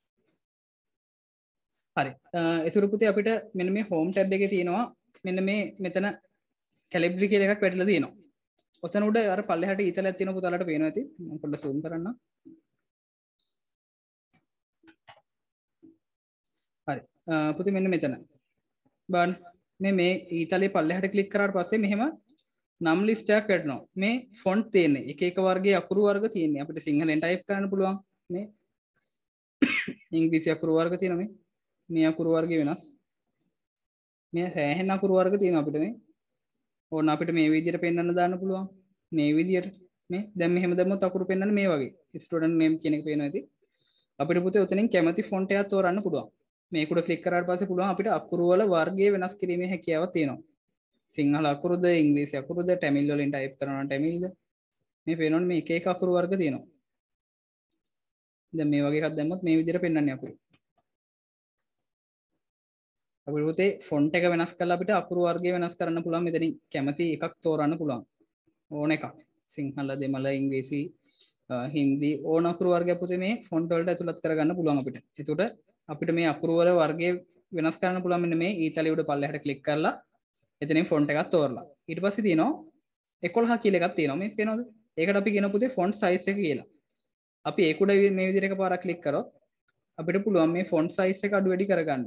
හරි. ඒතර පුතේ අපිට මෙන්න මේ home tab එකේ තියෙනවා මෙන්න මේ මෙතන calibri කියලා එකක් වැටලා තියෙනවා. ඔතන උඩ අර පල්ලෙහාට ඊතලයක් තියෙන පුතාලට පේනවා ඇති. මම පොඩ්ඩක් zoom කරන්නම්. හරි. පුතේ මෙන්න මෙතන. බලන්න මේ ඊතලයේ පල්ලෙහාට ක්ලික් කරාට පස්සේ මෙහෙම නම් ලිස්ට් එකක් වැටෙනවා. මේ ෆොන්ට් තියෙන්නේ එක එක වර්ගයේ අකුරු වර්ග තියෙන්නේ. අපිට සිංහලෙන් ටයිප් කරන්න පුළුවන්. මේ ඉංග්‍රීසි අකුරු වර්ග තියෙනවා මේ අකුරු වර්ගය වෙනස්. මේ සෑහෙන අකුරු වර්ග තියෙනවා අපිට මේ. ඕන අපිට මේ විදිහට පෙන්වන්න දාන්න පුළුවන්. මේ විදිහට මේ දැන් මෙහෙම දැම්මොත් අකුරු පෙන්වන්න මේ වගේ. ස්ටුඩන්ට් නේම් කියන එක පේනවා ඇති. අපිට පුතේ උතනින් කැමති ෆොන්ට් එකක් තෝරන්න පුළුවන්. මේක උඩ ක්ලික් කරාට පස්සේ පුළුවන් අපිට අකුරු වල වර්ගය වෙනස් කිරීමේ හැකියාවක් තියෙනවා. සිංහල අකුරුද ඉංග්‍රීසි අකුරුද ටැමිල් වලින් ටයිප් කරනවා ටැමිල්ද මේ පේනවනේ මේ එක එක අකුරු වර්ග තියෙනවා. දැන් මේ වගේ එකක් දැම්මොත් මේ විදිහට පෙන්වන්නේ අකුරු. අපිට පුතේ ෆොන්ට් එක වෙනස් කරලා අපිට අකුරු වර්ගය වෙනස් කරන්න පුළුවන්. මෙතනින් කැමති එකක් තෝරන්න පුළුවන්. ඕන එකක්. සිංහල දෙමළ ඉංග්‍රීසි හින්දි ඕන අකුරු වර්ගයක් පුතේ මේ ෆොන්ට් වලට ඇතුළත් කරගන්න පුළුවන් අපිට. ඒකට අපිට මේ අකුරු වල වර්ගය වෙනස් කරන්න පුළුවන් මෙන්න මේ ඊතලිය උඩ පල්ලෙහාට ක්ලික් කරලා එතනින් ෆොන්ට් එකක් තෝරලා. ඊට පස්සේ තියෙනවා 11 කියලා එකක් තියෙනවා. මේ පේනවද? ඒකට අපි කියන පුතේ ෆොන්ට් සයිස් එක කියලා. අපි ඒක උඩ මේ විදිහට එකපාරක් ක්ලික් කරොත් අපිට පුළුවන් මේ ෆොන්ට් සයිස් එක අඩු වැඩි කරගන්න.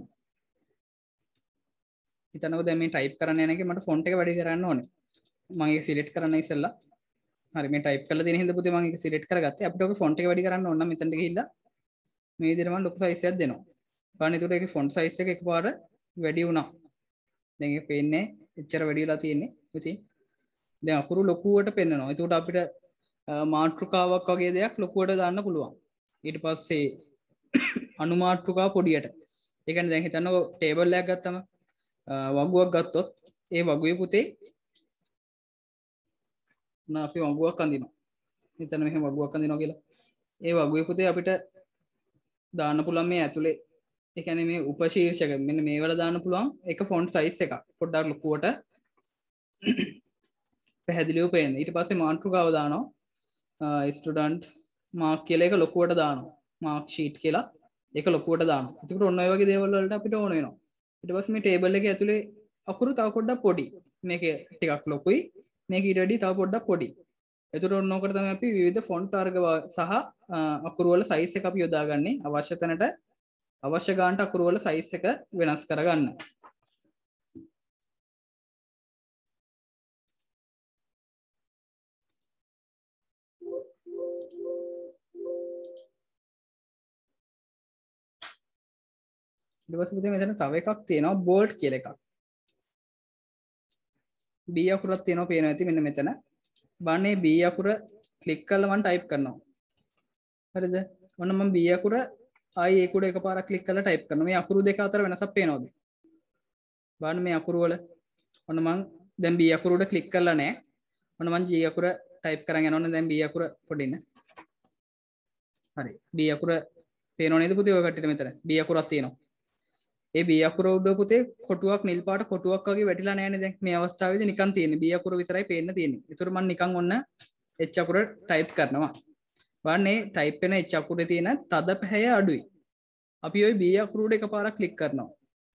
හිතන්නකෝ දැන් මේ ටයිප් කරන්න යන එකේ මට ෆොන්ට් එක වැඩි කරන්න ඕනේ. මම ඒක සිලෙක්ට් කරන්න ඉස්සෙල්ලා. හරි මේ ටයිප් කරලා තියෙන හින්දා පුතේ මම ඒක සිලෙක්ට් කරගත්තේ. අපිට ඔක ෆොන්ට් එක වැඩි කරන්න ඕන නම් මෙතනට ගිහිල්ලා මේ විදිහට මම ලොකු සයිස් එකක් දෙනවා. බලන්න ඒකට ඒකේ ෆොන්ට් සයිස් එක එකපාර වැඩි වුණා. දැන් ඒක පේන්නේ එච්චර වැඩි වෙලා තියෙන්නේ. ඉතින් දැන් අකුරු ලොකුවට පෙන්නනවා. ඒකට අපිට මාතෘකාවක් වගේ දෙයක් ලොකුවට දාන්න පුළුවන්. ඊට පස්සේ අනුමාතෘකාව පොඩියට. ඒ කියන්නේ දැන් හිතන්නකෝ ටේබල් එකක් ගත්තම වගුවක් ගත්තොත් ඒ වගුවේ පුතේ අපි වගුවක් අඳිනවා. හිතන්න මෙහෙම වගුවක් අඳිනවා කියලා. ඒ වගුවේ පුතේ අපිට දාන්න පුළුවන් මේ ඇතුලේ ඒ කියන්නේ මේ උපශීර්ෂක මෙන්න මේවල දාන්න පුළුවන් එක ෆොන්ට් සයිස් එකක්. පොඩ්ඩක් ලොකුවට පැහැදිලිව පේන්න. ඊට පස්සේ මාතෘකාව දානවා. ස්ටුඩන්ට් මාක් කියලා එක ලොකුවට දානවා. මාක් ෂීට් කියලා ඒක ලොකුවට දානවා. එතකොට ඔන්න ඔය වගේ දේවල් වලට අපිට ඕන වෙනවා. ඊට පස්සේ මේ ටේබල් එකේ ඇතුලේ අකුරු තව පොඩ්ඩක් පොඩි. මේකේ ටිකක් ලොකුයි. මේක ඊට වැඩි තව පොඩ්ඩක් පොඩි. එතකොට ඔන්න ඔකට තමයි අපි විවිධ ෆොන්ට් වර්ග සහ අකුරු වල සයිස් එක අපි යොදාගන්නේ. අවශ්‍ය තැනට අවශ්‍ය ගානට අකුරු වල සයිස් එක වෙනස් කරගන්න. ඊට පස්සේ මෙතන තව එකක් තියෙනවා බෝල්ට් කියලා එකක්. B අකුරක් තියෙනවා පේනවා ඇති මෙන්න මෙතන. බාන්නේ B අකුර ක්ලික් කරලා මම ටයිප් කරනවා. හරිද? ඔන්න මම B අකුර ආයි ඒක උඩ එකපාරක් ක්ලික් කරලා ටයිප් කරනවා. මේ අකුරු දෙක අතර වෙනසක් පේනවද? බලන්න මේ අකුරු වල. ඔන්න මම දැන් B අකුර උඩ ක්ලික් කරලා නැහැ. ඔන්න මම G අකුර ටයිප් කරන් යනවා. දැන් B අකුර පොඩින්න. හරි. B අකුර පේනව නේද පුතේ ඔය කට්ටියට මෙතන? B අකුරක් තියෙනවා. ඒ B අකුර උඩ පුතේ කොටුවක් නිල් පාට කොටුවක් වගේ වැටිලා නැහැ නේ දැන්. මේ අවස්ථාවේදී නිකන් තියෙන්නේ. B අකුර විතරයි පේන්න තියෙන්නේ. ඒතර මම නිකන් ඔන්න H අකුර ටයිප් කරනවා. බලන්නේ ටයිප් වෙන H අකුරේ තියෙන තද පැහැය අඩුයි. අපි ওই B අකුර උඩ එකපාරක් ක්ලික් කරනවා.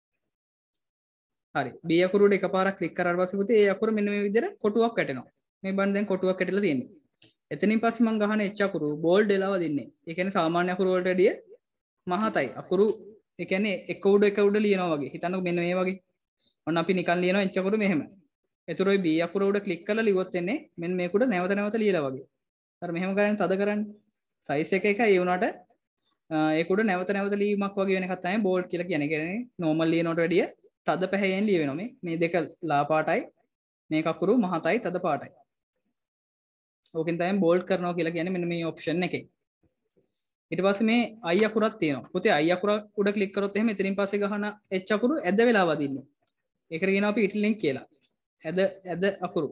හරි. B අකුර උඩ එකපාරක් ක්ලික් කරාට පස්සේ පුතේ ඒ අකුර මෙන්න මේ විදිහට කොටුවක් වැටෙනවා. මේ බලන්න දැන් කොටුවක් වැටලා තියෙන්නේ. එතනින් පස්සේ මම ගහන H අකුරු බෝල්ඩ් වෙලා වදින්නේ. ඒ කියන්නේ සාමාන්‍ය අකුරු වලට වැඩිය මහතයි. අකුරු ඒ කියන්නේ එක උඩ ලියනවා වගේ. හිතන්නකෝ මෙන්න මේ වගේ. ඔන්න අපි නිකන් ලියනවා H අකුරු මෙහෙම. ඒතර ওই B අකුර උඩ ක්ලික් කරලා ලියුවොත් එන්නේ මෙන්න මේක උඩ නැවත නැවත ලියලා වගේ. අර මෙහෙම කරන්නේ තද කරන්නේ. සයිස් එක එකයි ඒ වුණාට ඒක උඩ නැවත නැවත ලියීමක් වගේ වෙන එකක් තමයි බෝල්ඩ් කියලා කියන්නේ. කියන්නේ නෝමල් ලියනකට වැඩිය තද පැහැයෙන් ලියවෙනවා මේ දෙක ලා පාටයි මේක අකුරු මහතයි තද පාටයි. ඕකෙන් තමයි බෝල්ඩ් කරනවා කියලා කියන්නේ මෙන්න මේ ඔප්ෂන් එකේ. ඊට පස්සේ මේ I අකුරක් තියෙනවා. පුතේ I අකුර උඩ ක්ලික් කරොත් එහෙම එතනින් පස්සේ ගහන H අකුරු ඇද වෙලා වදින්නේ. ඒකට කියනවා අපි ඉට්ලින්ක් කියලා. ඇද අකුරු.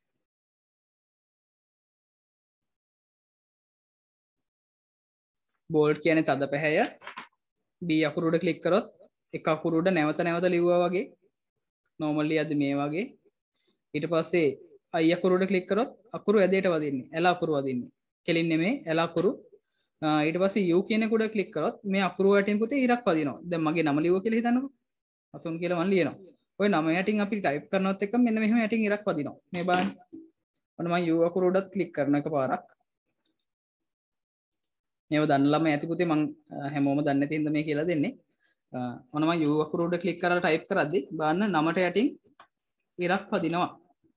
බෝල්ඩ් කියන්නේ තද පැහැය. B අකුර උඩ ක්ලික් කරොත් එක අකුර උඩ නැවත නැවත ලිව්වා වගේ. normally අද මේ වගේ. ඊට පස්සේ I අකුර උඩ ක්ලික් කරොත් අකුරු ඇදයට වදින්නේ. ඇල අකුරු වදින්නේ. කෙලින් නෙමෙයි ඇල අකුරු. ඊට පස්සේ U කියන එක උඩ ක්ලික් කරොත් මේ අකුරු වටින් පුතේ ඉරක් වදිනවා. දැන් මගේ නම ලියුවා කියලා හිතන්නකෝ. අසුන් කියලා මම ලියනවා. ඔය නම යටින් අපි ටයිප් කරනවත් එක්ක මෙන්න මෙහෙම යටින් ඉරක් වදිනවා. මේ බලන්න. ඔන්න මම U අකුර උඩත් ක්ලික් කරන එකපාරක්. මේව දන්න ළමයි ඇති පුතේ මම හැමෝම දන්නේ නැති හින්දා මේ කියලා දෙන්නේ. ඔන්න මම U අකුර උඩ ක්ලික් කරලා ටයිප් කරද්දි බලන්න නමට යටින් ඉරක් වදිනවා.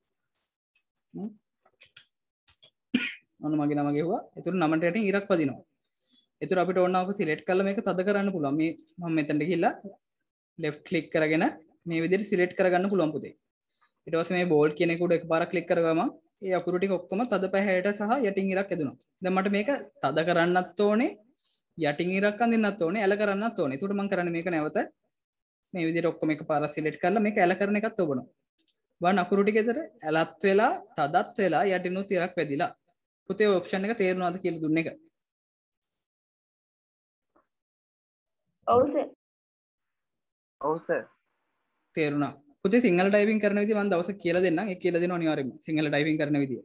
ඔන්න මගේ නම ගෙවුවා. ඒතර නමට යටින් ඉරක් වදිනවා. ඒතර අපිට ඕන අවක සිලෙක්ට් කරලා මේක තද කරන්න පුළුවන්. මේ මම මෙතනට ගිහිල්ලා left click කරගෙන මේ විදිහට සිලෙක්ට් කරගන්න පුළුවන් පුතේ. ඊට පස්සේ මේ bold කියන එක උඩ එකපාරක් ක්ලික් කරගම ඒ අකුරු ටික ඔක්කොම තද පැහැයට සහ යටින් ඉරක් ඇදුණා. දැන් මට මේක තද කරන්නත් ඕනේ, යටින් ඉරක් අඳින්නත් ඕනේ, ඇල කරන්නත් ඕනේ. ඒකට මම කරන්නේ මේක නැවත මේ විදිහට ඔක්කොම එකපාරක් සිලෙක්ට් කරලා මේක ඇල කරන එකත් ඔබනවා. බලන්න අකුරු ටික ඇතර ඇලත් වෙලා තදත් වෙලා යටිනුත් ඉරක් වැදිලා. පුතේ ඔප්ෂන් එක තේරුණාද කියලා දුන්න එක?
ඔව් සර්.
ඔව් සර්.
තේරුණා. පුතේ සිංහල ටයිපින් කරන විදිහ මම දවසක් කියලා දෙන්නම්. ඒක කියලා දෙනවා අනිවාර්යයෙන්ම. සිංහල ටයිපින් කරන විදිහ.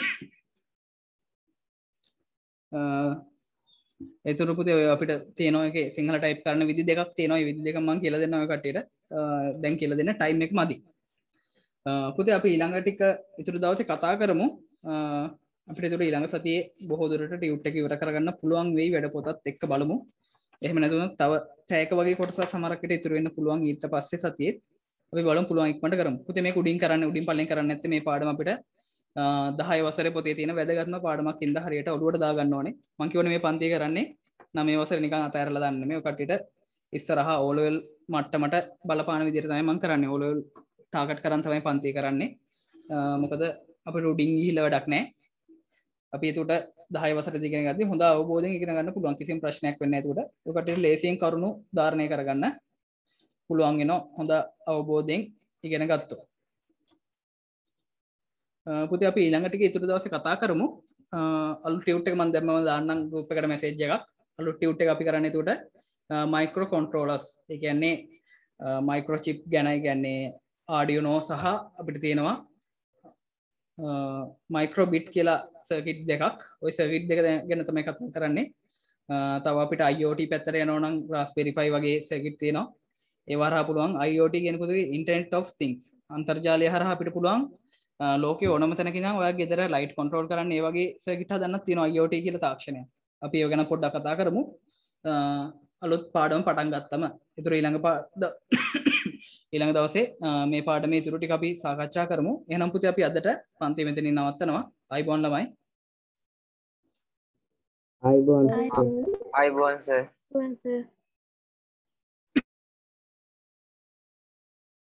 ඒතර පුතේ ඔය අපිට තියෙනවා එකේ සිංහල ටයිප් කරන විදි දෙකක් තියෙනවා. මේ විදි දෙක මම කියලා දෙන්නම් ඔය කට්ටියට. දැන් කියලා දෙන්න ටයිම් එක මදි. පුතේ අපි ඊළඟ ටික ඊටු දවසේ කතා කරමු. අපිට ඒතර ඊළඟ සතියේ බොහෝ දුරට ටියුට් එක ඉවර කරගන්න පුළුවන් වෙයි වැඩ පොතත් එක්ක බලමු. එහෙම නැතුනොත් තව පැයක වගේ කොටසක් සමහරකට ඉතුරු වෙන්න පුළුවන් ඊට පස්සේ සතියේ අපි බලමු පුළුවන් ඉක්මනට කරමු. පුතේ මේක උඩින් පල්ලෙන් කරන්නේ නැත්නම් මේ පාඩම අපිට 10 වසරේ පොතේ තියෙන වැදගත්ම පාඩමක් ඉඳලා හරියට ඔළුවට දා ගන්න ඕනේ. මම කියවනේ මේ පන්තිය කරන්නේ 9 වසරේ නිකන් අතහැරලා දාන්න නෙමෙයි. ඔය කට්ටියට ඉස්සරහා O level මට්ටමට බලපාන විදිහට තමයි මම කරන්නේ. O level ටාගට් කරන් තමයි පන්තිය කරන්නේ. මොකද අපිට උඩින් ගිහිල්ලා වැඩක් නැහැ. අපි ඒකට 10 වසරේදී ඉගෙන ගත්තී හොඳ අවබෝධයෙන් ඉගෙන ගන්න පුළුවන්. කිසිම ප්‍රශ්නයක් වෙන්නේ නැහැ ඒකට. ඔය කට්ටියට ලේසියෙන් කරුණු ධාරණය කරගන්න පුළුවන් වෙනවා. හොඳ අවබෝධයෙන් ඉගෙන ගත්තොත්. පුතේ අපි ඊළඟ ටික ඉතුරු දවසේ කතා කරමු. අලුත් ටියුට් එක මම දැම්මම දාන්නම් group එකට message එකක්. අලුත් ටියුට් එක අපි කරන්නේ ඒකට micro controllers. ඒ කියන්නේ microchip ගැන කියන්නේ Arduino සහ අපිට තියෙනවා microbit කියලා සර්කිට් දෙකක්. ওই සර්කිට් දෙක ගැන තමයි කතා කරන්නේ. තව අපිට IoT පැත්තට යනවා නම් Raspberry Pi වගේ සර්කිට් තියෙනවා. ඒව හරහා පුළුවන් IoT කියන පොදුවේ Internet of Things අන්තර්ජාලය හරහා අපිට පුළුවන් ලෝකේ ඕනම තැනක ඉඳන් ඔයාගේ ගෙදර ලයිට් කන්ට්‍රෝල් කරන්න ඒ වගේ සර්කිට් හදන්නත් තියෙනවා IoT කියලා තාක්ෂණය. අපි ඒක ගැන පොඩ්ඩක් කතා කරමු. අලුත් පාඩම පටන් ගත්තම ඒතර ඊළඟ දවසේ මේ පාඩමේ ඉතුරු ටික අපි සාකච්ඡා කරමු. එහෙනම් පුතේ අපි අදට පන්ති මෙතනින් නවත්තනවා. ආයිබෝන් ළමයි.
ආයිබෝන් සර්.
One, sir.